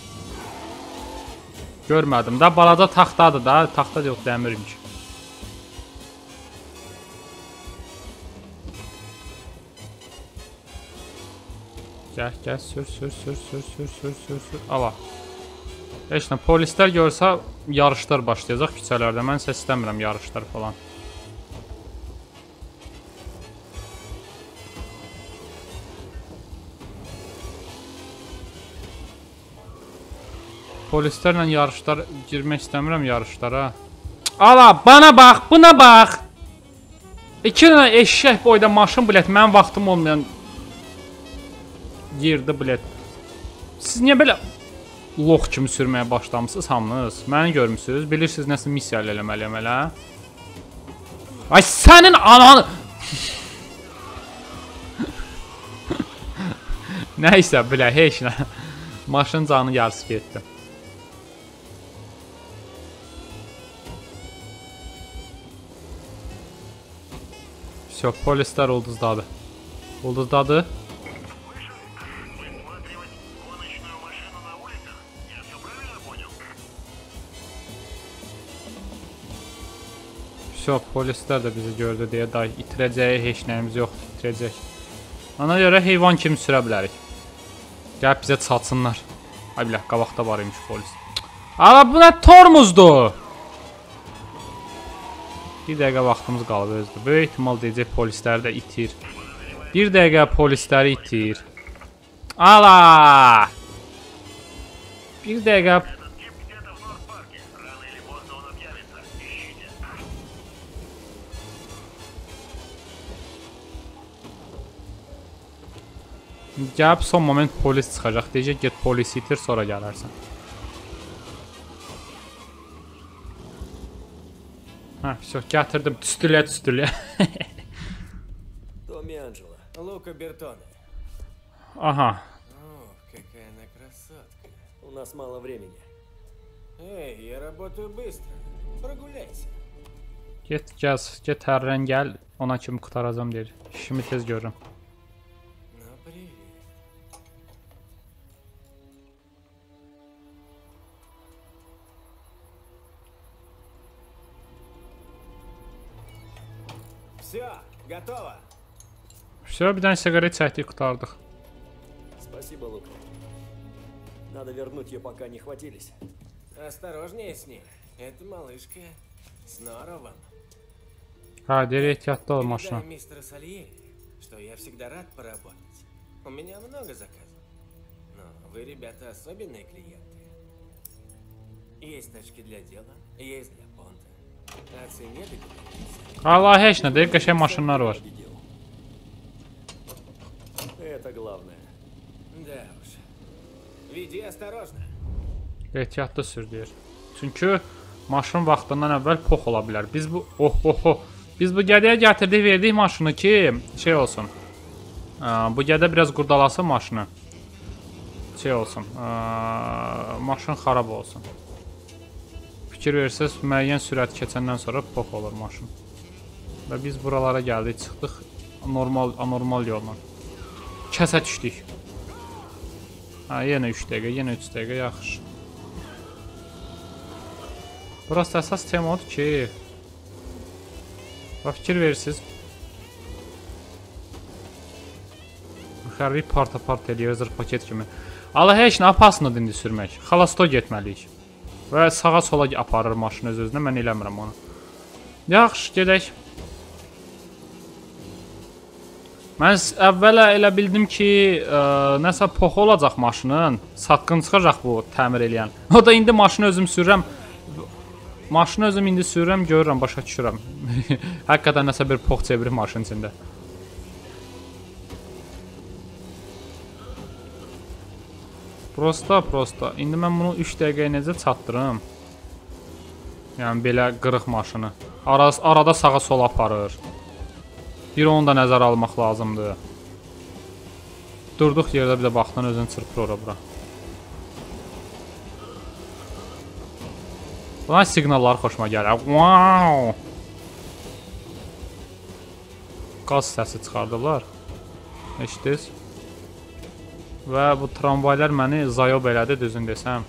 Görmədim də, balada taxtadır da, taxta yox, dəmirmiş. Gəl, gəl, sür, sür, sür, sür, sür, sür, sür, sür, ala. Heç nə, polislər görsə yarışlar başlayacaq küçələrdə, mən isə istəmirəm yarışlar falan. Polislərlə yarışlar, girmək istəmirəm yarışlara. Ala, bana bax, buna bax. İki dənə eşşək boyda maşın bilet, mənim vaxtım olmayan yerdə bilet. Siz niyə belə lox kimi sürməyə başlamışsınız hamınız? Məni görmüsünüz, bilirsiniz nəsə missiya eləməliyəm elə. Ay sənin ananı... Nəysə, bilə, heç nə. Maşın canı yarısı getdi. Все, polislər ulduzdadır. Ulduzdadır. Все, polislər də bizi gördü deyə day itirəcəyi heç nəyimiz yoxdur, itirəcək. Ona görə heyvan kimi sürə bilərik. Gəlib bizə çatsınlar. Ay bilə, qabaqda var imiş polis. Ala, bu nə tormuzdur? Bir dəqiqə vaxtımız qalıb özdə. Böyük ehtimal deyəcək polisləri də itir. Bir dəqiqə polisləri itir. Ala! Bir dəqiqə. Gəlib son moment polis çıxacaq. Deyəcək, get polisi itir, sonra gələrsən. Hə, все, gətirdim. Tüstülə, tüstülə. Томми Анджело. Лука Бертоне. Aha. О, какая она красотка. У нас мало времени. Эй, я работаю быстро. Прогуляйся. Get, gəz, get hərrən gəl. Ona kimi qutaracam deyir. İşimi tez görürüm. Ну, привет. Все, готово. Все, bir dənə siqaret çəkdik, qutardıq. Спасибо, Лука. Надо вернуть ее, пока не хватились. Осторожнее с ней. Это малышка с норовом. Ha, deyir, ehtiyatlı ol maşına. Передай мистеру Сальери, что я всегда рад поработать. У меня много заказов. Но вы, ребята, особенные клиенты. Есть тачки для дела, есть для понта. О цене договорились. Allah heç nə deyir, qəşəng maşınlar var. Это главное. Да уж. Веди осторожно. Ehtiyatlı sür deyir. Çünki maşın vaxtından əvvəl pox ola bilər. Biz bu oh oh oh. Biz bu gədəyə gətirdik, verdik maşını ki, şey olsun. Aa, bu gədə biraz qurdalasın maşını. Şey olsun. Aa, maşın xarab olsun. Fikir verirsiniz, müəyyən sürət keçəndən sonra pox olur maşın. Və biz buralara gəldik, çıxdıq normal, anormal yolla. Kəsə düşdük. Ha, yenə üç dəqiqə, yenə üç dəqiqə, yaxşı. Burası əsas tema odur ki, bax, fikir verirsiniz. Müxərrik part-apart eləyir, zırh paket kimi. Allah heç nə, apasındadır indi sürmək. Xalasto getməliyik. Və sağa-sola aparır maşını öz-özünə, mən eləmirəm onu. Yaxşı, gedək. Mən əvvələ elə bildim ki, ə, nəsə poxu olacaq maşının, satqın çıxacaq bu təmir eləyən. O da indi maşını özüm sürürəm. Maşını özüm indi sürürəm, görürəm, başa düşürəm. Həqiqətən nəsə bir pox çevirir maşın içində. Prosta, prosta. İndi mən bunu üç dəqiqəyə necə çatdırım? Yəni, belə qırıq maşını. Araz, arada sağa-sola aparır. Bir onu da nəzərə almaq lazımdır. Durduq yerdə bir də baxdan özünü çırpır ora-bura. Buna siqnallar xoşuma gəlir. Wow! Qaz səsi çıxardılar. Eşitdiniz? Və bu tramvaylar məni zayob elədi, düzün desəm.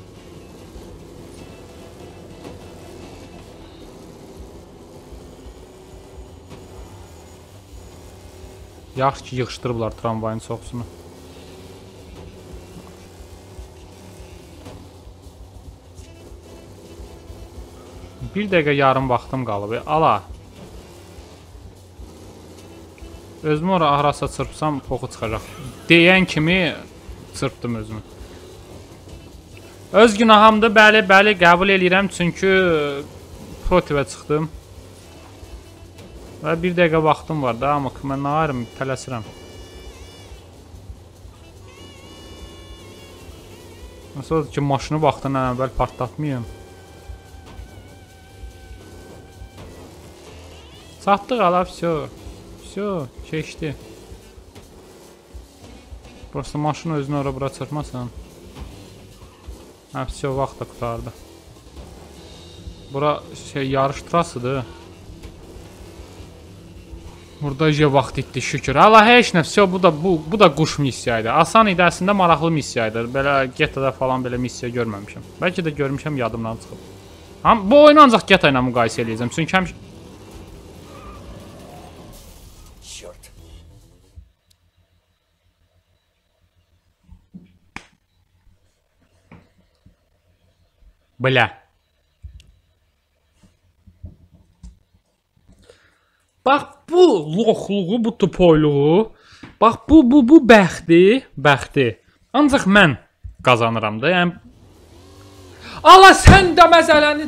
Yaxşı ki, yığışdırıblar tramvayın çoxsunu. Bir dəqiqə yarım vaxtım qalıb. Ala. Özümü ora arasa çırpsam poxu çıxacaq. Deyən kimi çırpdım özümü. Öz günahımdır, bəli, bəli, qəbul eləyirəm, çünki protivə çıxdım. Və bir dəqiqə vaxtım var da, amma mən nə ayrım, tələsirəm. Nasıl oldu ki, maşını vaxtından əvvəl partlatmayayım. Satdıq ala, vəsə. Vəsə, keçdi. Prosta maşını özünü ora-bura çırpmasan. Hə, vəsə, vaxt da qutardı. Bura şey, yarış trasıdır. Burada je vaxt itdi, şükür. Allah heç nə, vəsə, bu da, bu, bu da quş missiyaydı. Asan idi, əslində maraqlı missiyaydı. Belə G T A-da falan belə missiya görməmişəm. Bəlkə də görmüşəm, yadımdan çıxıb. Ham, bu oyunu ancaq G T A ilə müqayisə eləyəcəm. Çünki həmişə... Bля. bu loxluğu, bu tupoyluğu, bax bu bu bu bəxti, bəxti. Ancaq mən qazanıram da. Yəni ala sən də məsələni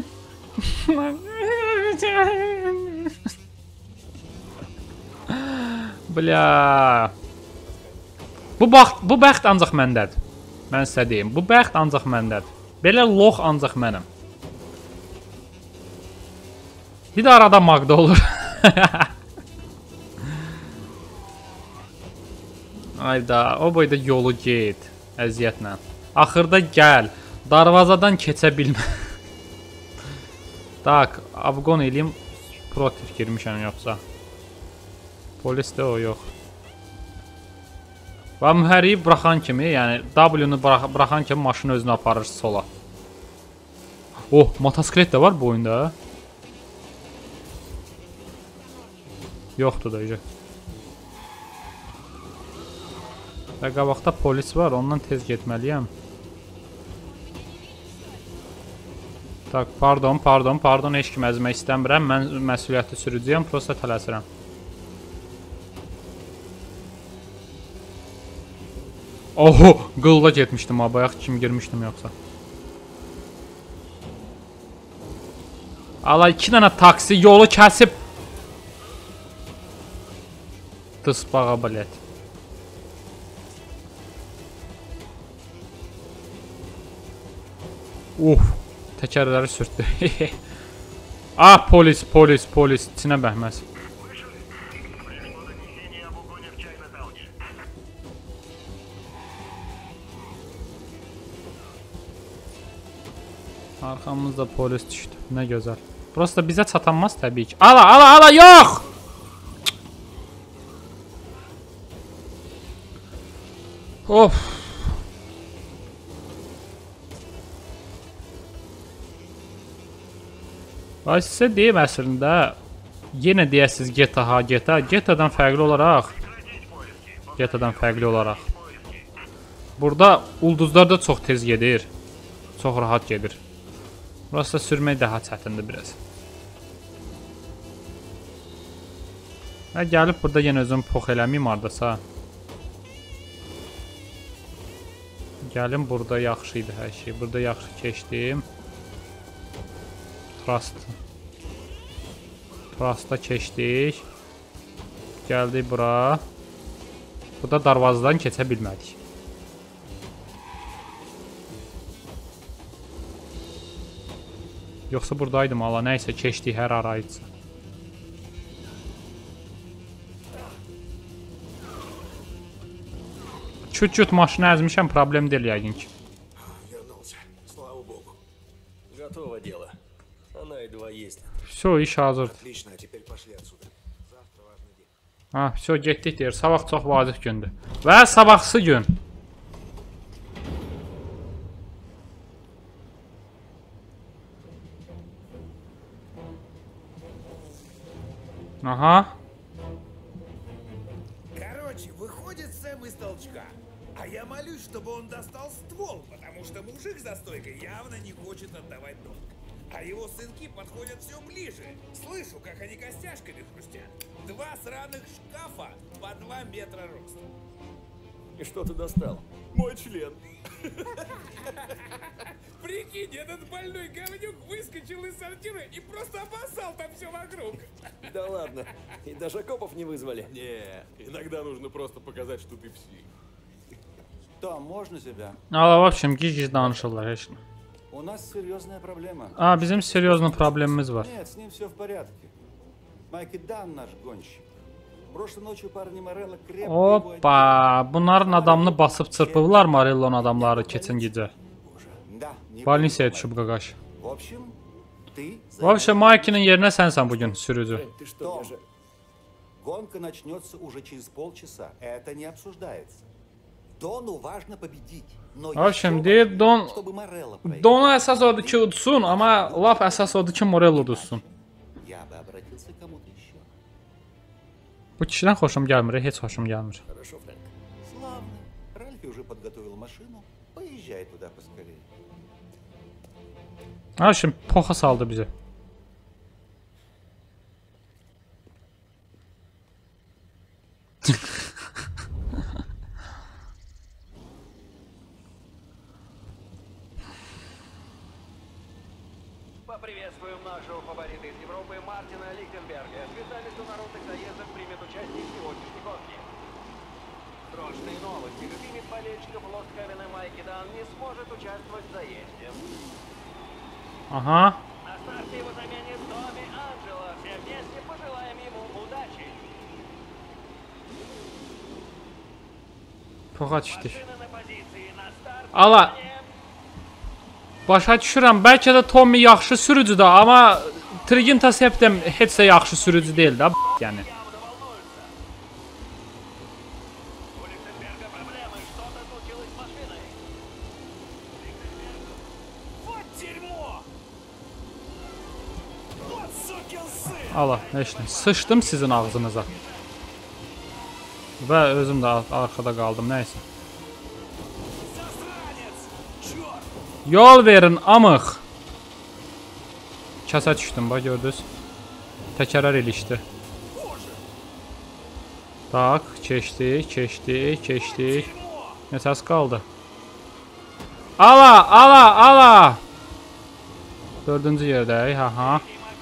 Bля. Bu bəxt, bu bəxt ancaq məndədir. Mən sizə deyim, bu bəxt ancaq məndədir. Belə lox ancaq mənəm. Bir də arada Magda olur. Ayda, o boyda yolu get, əziyyətlə. Axırda gəl, darvazadan keçə bilmə. Tak, abqon eləyim, protiv girmişəm yoxsa. Polis də o, yox. Və mühərriyi buraxan kimi, yəni W-nu buraxan kimi maşını özünü aparır sola. Oh, motosiklet də var bu oyunda. Yoxdur da öcə. Və qabaqda polis var, ondan tez getməliyəm. Tak, pardon, pardon, pardon, heç kim əzmək istəmirəm. Mən məsuliyyətli sürücüyəm, prosta tələsirəm. Oho, qılda getmişdim ha, bayaq kim girmişdim yoxsa. Ala iki dənə taksi yolu kəsib. Tısbağa bilet. Uf, təkərləri sürtdü. Ah, polis, polis, polis, içinə bəhməz. Arxamızda polis düşdü. Nə gözəl. Prosta bizə çatanmaz təbii ki. Ala, ala, ala, yox! Of. Ay sizə deyim əslində, yenə deyəsiz G T A, G T A, G T A-dan fərqli olaraq, G T A-dan fərqli olaraq, burada ulduzlar da çox tez gedir, çox rahat gedir. Burası da sürmək daha çətindir biraz. Və gəlib burada yenə özüm pox eləməyim haradasa. Gəlim, burada yaxşı idi hər şey. Burada yaxşı keçdim. Trust. Trust'a keçdik. Gəldik bura. Burada darvazadan keçə bilmədik. Yoxsa buradaydım ala, nəysə keçdik hər arayıcı. Çüt-çüt maşını əzmişəm, problem deyil yəqin ki. Готово дело. Она едва есть. Все, iş hazırdır. Ha, все, getdik deyir. Sabah çox vacib gündür. Və sabahsı gün. Ага. Короче, выходит Сэм из толчка. А я молюсь, чтобы он достал ствол, потому что мужик за стойкой явно не хочет отдавать долг. А его сынки подходят все ближе. Слышу, как они костяшками хрустят. Два сраных шкафа по два метра ростом. И что ты достал? Мой член. Прикинь, этот больной говнюк выскочил из сортира и просто обоссал там все вокруг. Да ладно, и даже копов не вызвали. Не, иногда нужно просто показать, что ты псих. Том, можно себя? Ala, в общем, giz-giz danışırlar heç nə. У нас серьезная проблема. Aa, bizim seriozlu problemimiz var. Нет, с ним все в порядке. Майк и Дан наш гонщик. Прошлой ночью парни Морелло крепко... Hoppa, bunların adamını basıb çırpıblar Morellon adamları keçən gecə. Balinsiyaya düşüb qaqaş. В общем, ты... В общем, Майкinin yerinə sənsən bugün sürücü. Том, гонка начнется уже через полчаса. Это не обсуждается. Дону важно победить. В общем, deyir, Don... Dona əsas odur ki, udsun, amma laf əsas odur ki, Morello udsun. Я бы обратился к кому-то еще. Bu kişidən xoşum gəlmir, heç xoşum gəlmir. Хорошо, Фрэнк. Славно. Ральфи уже подготовил машину. Поезжай туда поскорее. Ha, şimdi poxa saldı bizi. Поприветствуем нашего фаворита из Европы Мартина Лихтенберга. Специалист в народных заездах примет участие в сегодняшней гонке. Срочные новости. Любимец болельщиков Лост Хевена Майки Дан не сможет участвовать в заезде. Aha. На старте его заменит Томми Анджело. Все вместе пожелаем ему удачи. Poxa düşdük. Ala. Başa düşürəm, bəlkə də Tommy yaxşı sürücüdür, amma Triginta Septem heç də yaxşı sürücü deyil də, yəni. Allah, heç nə. Sıçdım sizin ağzınıza. Və özüm də arxada qaldım, nəysə. Yol verin, amıq. Kəsə düşdüm, bax, gördünüz. Təkərər ilişdi. Tak, keçdik, keçdik, keçdik. Nəsəs qaldı. Ala, ala, ala. Dördüncü yerdəyik, aha.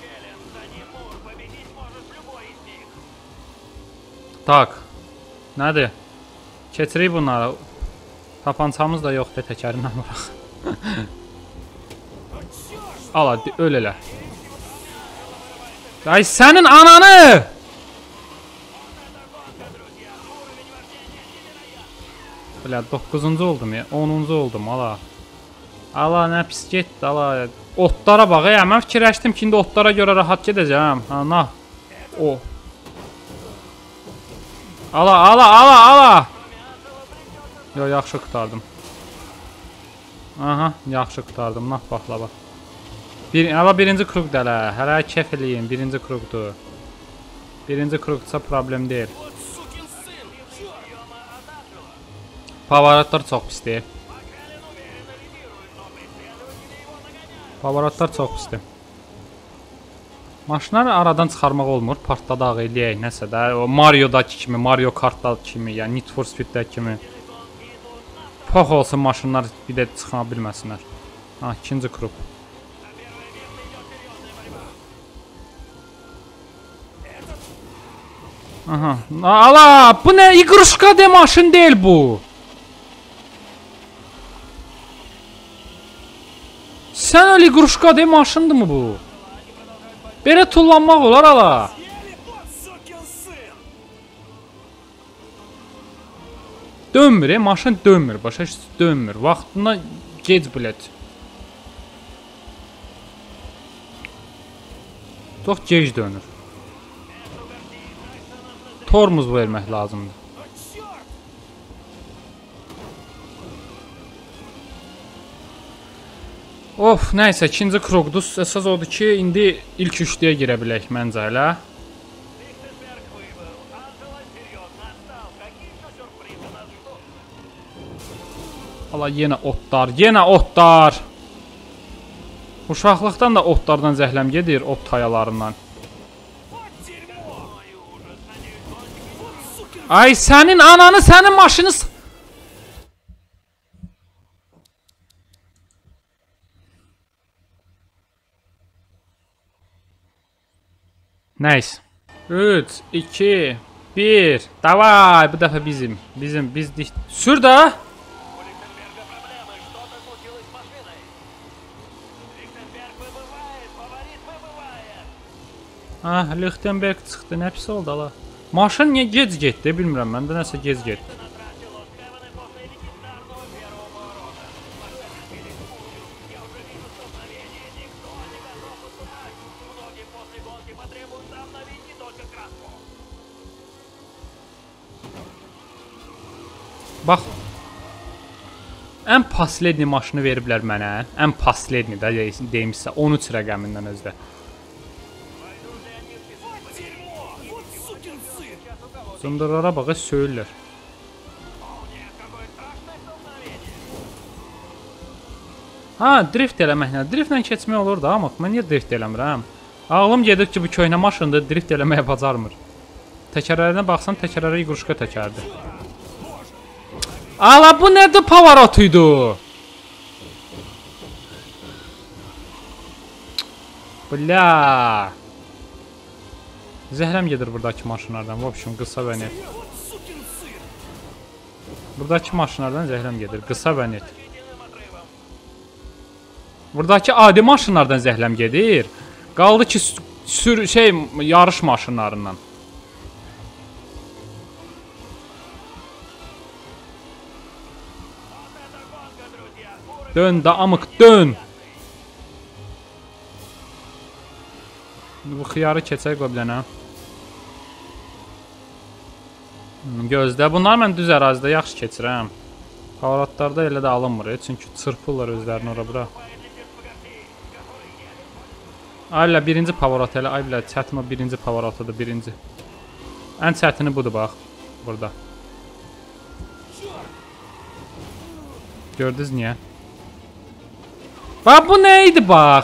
Tak. Nədir? Keçirik bunları. Tapançamız da yoxdur, təkərindən vuraq. Ala, öl elə. Ay, sənin ananı! Bilə, doqquzuncu oldum ya, onuncu oldum, ala. Ala, nə pis getdi, ala. Otlara bax, ya, mən fikirləşdim ki, indi otlara görə rahat gedəcəm. Ha, na. O. Ala, ala, ala, ala. Yo, yaxşı qutardım. Aha, yaxşı qutardım, nah, baxla, bax. Bir, ala, birinci kruq dələ, hələ kef eləyin, birinci kruqdur. Birinci kruqdursa problem deyil. Pavaratlar çox pisdir. Pavaratlar çox pisdir. Maşınları aradan çıxarmaq olmur, partladaq eləyək, nəsə də. O Mario'dakı kimi, Mario Kart'dakı kimi, yəni Need for Speed'dəki kimi. Pox olsun maşınlar bir də çıxa bilməsinlər. Ha, ikinci kruq. Aha. Ala, bu nə? İqruşka de maşın deyil bu. Sən öyle İqruşka de maşındır mı bu? Belə tullanmaq olar, ala. Dönmür, e, maşın dönmür, başa dönmür. Vaxtında gec bilət. Çox gec dönür. Tormuz vermək lazımdır. Of, nəysə, ikinci kruqdur. Əsas odur ki, indi ilk üçlüyə girə bilək məncə elə. Ala, yenə otlar, yenə otlar. Uşaqlıqdan da otlardan zəhləm gedir, ot tayalarından. Ay, sənin ananı, sənin maşını... Nice. üç, iki, bir. Davay, bu dəfə bizim. Bizim, bizdik. Sür da. Ah, Lichtenberg çıxdı. Nə pis oldu, ala. Maşın niyə gec getdi, bilmirəm. Məndə nəsə gec getdi. Bax. Ən pasledni maşını veriblər mənə. Ən pasledni də deyim sizə. on üç rəqəmindən özdə. Zındırlara baxa söyürlər. Ha, drift eləməklə. Driftlə keçmək olur da, amma mən niyə drift eləmirəm? Ağlım gedir ki, bu köhnə maşındır, drift eləməyə bacarmır. Təkərlərinə baxsan, təkərlərə İqruşka təkərdir. Ala, bu nədir pavarotuydu? Bля. Zəhləm gedir buradakı maşınlardan. В общем, qısa və net. Buradakı maşınlardan zəhləm gedir. Qısa və net. Buradakı adi maşınlardan zəhləm gedir. Qaldı ki sür şey yarış maşınlarından. Dön da amıq dön. Bu xiyarı keçək qobilənə. Gözdə. Bunlar mən düz ərazidə yaxşı keçirəm. Pavaratlarda elə də alınmır. Çünki çırpırlar özlərini ora bura. Ayla birinci pavarat elə. Ay bilə çətin o birinci pavaratıdır. Birinci. Ən çətini budur bax. Burada. Gördünüz niyə? Bax bu nə idi bax?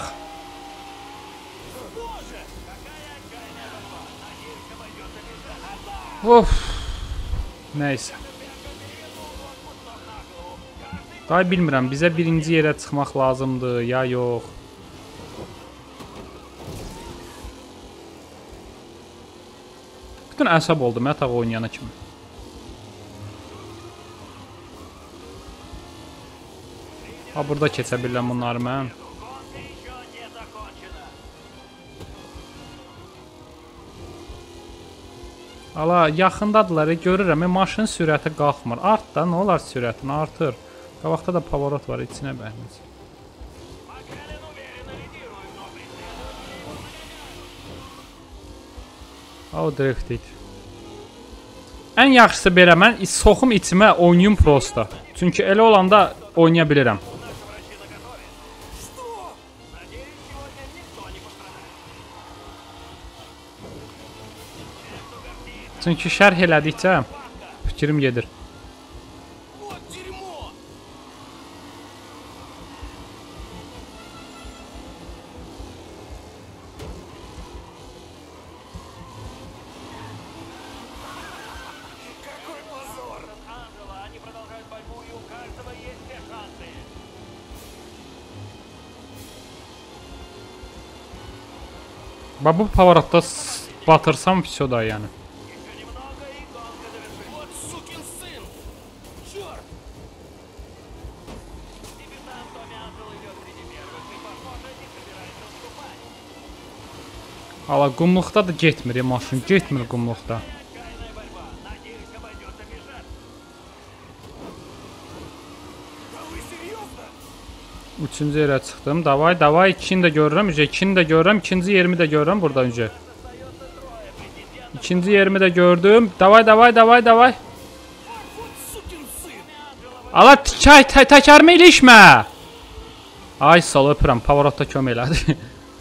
Of. Nəysə. Day bilmirəm, bizə birinci yerə çıxmaq lazımdır, ya yox. Bütün əsəb oldum, yataq oynayana kimi. Ha, burada keçə biləm bunları mən. Ala, yaxındadılar, görürəm, maşın sürəti qalxmır. Art da, nə olar sürətini artır. Qabaqda da pavarat var, içinə bəhməz. O, drifted. Ən yaxşısı belə, mən soxum içimə, oynayım prosta. Çünki elə olanda oynaya bilirəm. Çünki şərh elədikcə fikrim gedir. Bax bu pavaratda batırsam все da yəni. Ala qumluqda da getmir maşın, getmir qumluqda. Üçüncü yerə çıxdım. Davay, davay, ikini də görürəm. İkini də görürəm, ikinci yerimi də görürəm burada öncə. İkinci yerimi də gördüm. Davay, davay, davay, davay. Ala çay təkərimi ilişmə. Ay sal öpürəm, pavaratda kömək elədi.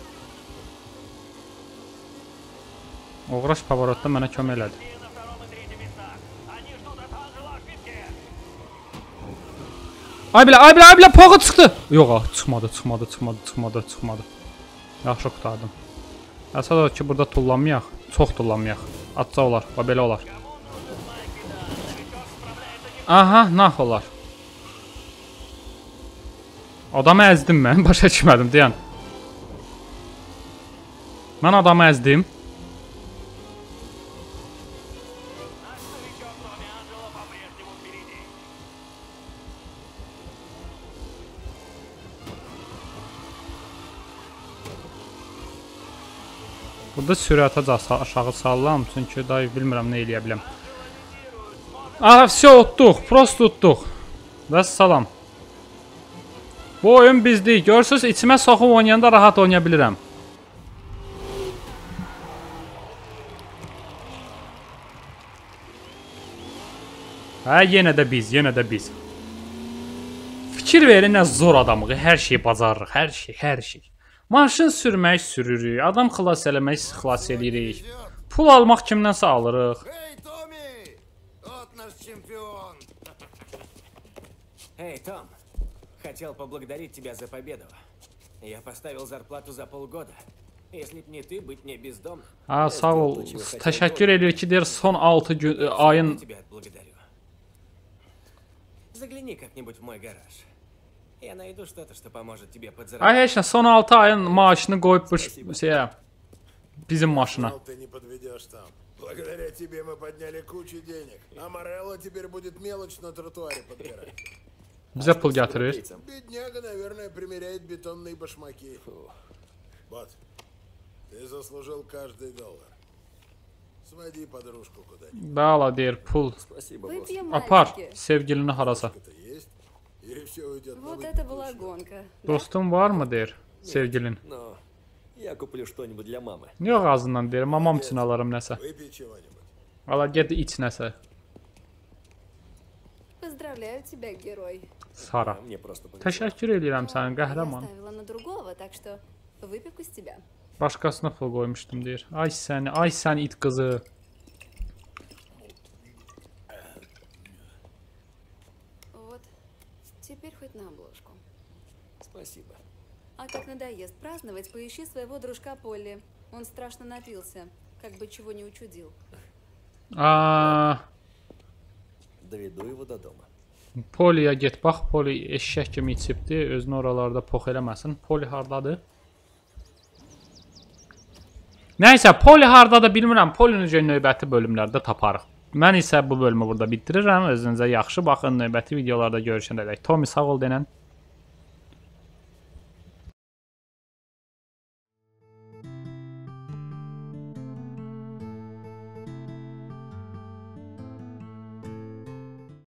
Oğraş pavaratda mənə kömək elədi. Ay bilə, ay bilə, ay bilə, poğu çıxdı. Yox, çıxmadı, çıxmadı, çıxmadı, çıxmadı, çıxmadı. Yaxşı qutardım. Əsas odur ki, burada tullanmayaq, çox tullanmayaq. Atca olar, və belə olar. Aha, nah olar. Adamı əzdim mən, başa düşmədim, deyən. Mən adamı əzdim. Burada sürətə aşağı sallam, çünki dayı bilmirəm nə eləyə biləm. Aha, все, utduq, prost utduq. Və salam. Bu oyun bizdik. Görürsünüz, içimə soxum oynayanda rahat oynaya bilirəm. Hə, yenə də biz, yenə də biz. Fikir verin, nə zor adamıq, hər şeyi bacarırıq, hər şey, hər şey. Maşın sürmək sürürük, adam xilas eləmək xilas eləyirik. Pul almaq kimdənsə alırıq. Эй, Том, хотел поблагодарить тебя за победу. Я поставил зарплату за полгода. Если б не ты, быть не бездомным. Ha, sağ ol. Təşəkkür edir ki, deyir son altı gün ayın. Загляни как-нибудь в мой гараж. Я найду что-то, что поможет тебе Ay подзаработать. heç nə, son altı ayın maaşını qoyub bu şeyə, bizim maşına. Знал, ты не подведешь там. Благодаря тебе мы подняли кучу денег, а Морелло теперь будет мелочь на тротуаре подбирать. Bizə pul gətirir. Бедняга, наверное, примеряет бетонные башмаки. Вот, ты заслужил каждый доллар. Своди подружку куда-нибудь. Bəla deyir, pul. Выпьем, Apar мальчики. sevgilini harasa. Есть? Или все уйдет на Вот выпивку? это была гонка. Dostun varmı deyir sevgilin. Но я куплю что-нибудь для мамы. Yox ağzından deyir, mamam üçün alaram nəsə. Выпей чего-нибудь. Ala get iç nəsə. Поздравляю тебя, герой. Sara. Мне просто повезло. Təşəkkür edirəm sənin Я qəhrəman. оставила на другого, так что выпивку с тебя. Başqasına pul qoymuşdum deyir. Ay səni, ay sən it qızı. Вот. Теперь хоть на обложку. Спасибо. А как надоест праздновать, поищи своего дружка Полли. Он страшно напился, как бы чего не учудил. Aa, Доведу его до дома. Poliyə get bax, Poli eşşək kimi içibdi, özünü oralarda pox eləməsin. Poli hardadır? Nəysə, Poli hardadır bilmirəm. Polini necə növbəti bölümlərdə taparıq. Mən isə bu bölümü burada bitirirəm. Özünüzə yaxşı baxın. Növbəti videolarda görüşənədək. Tommy sağ ol denən.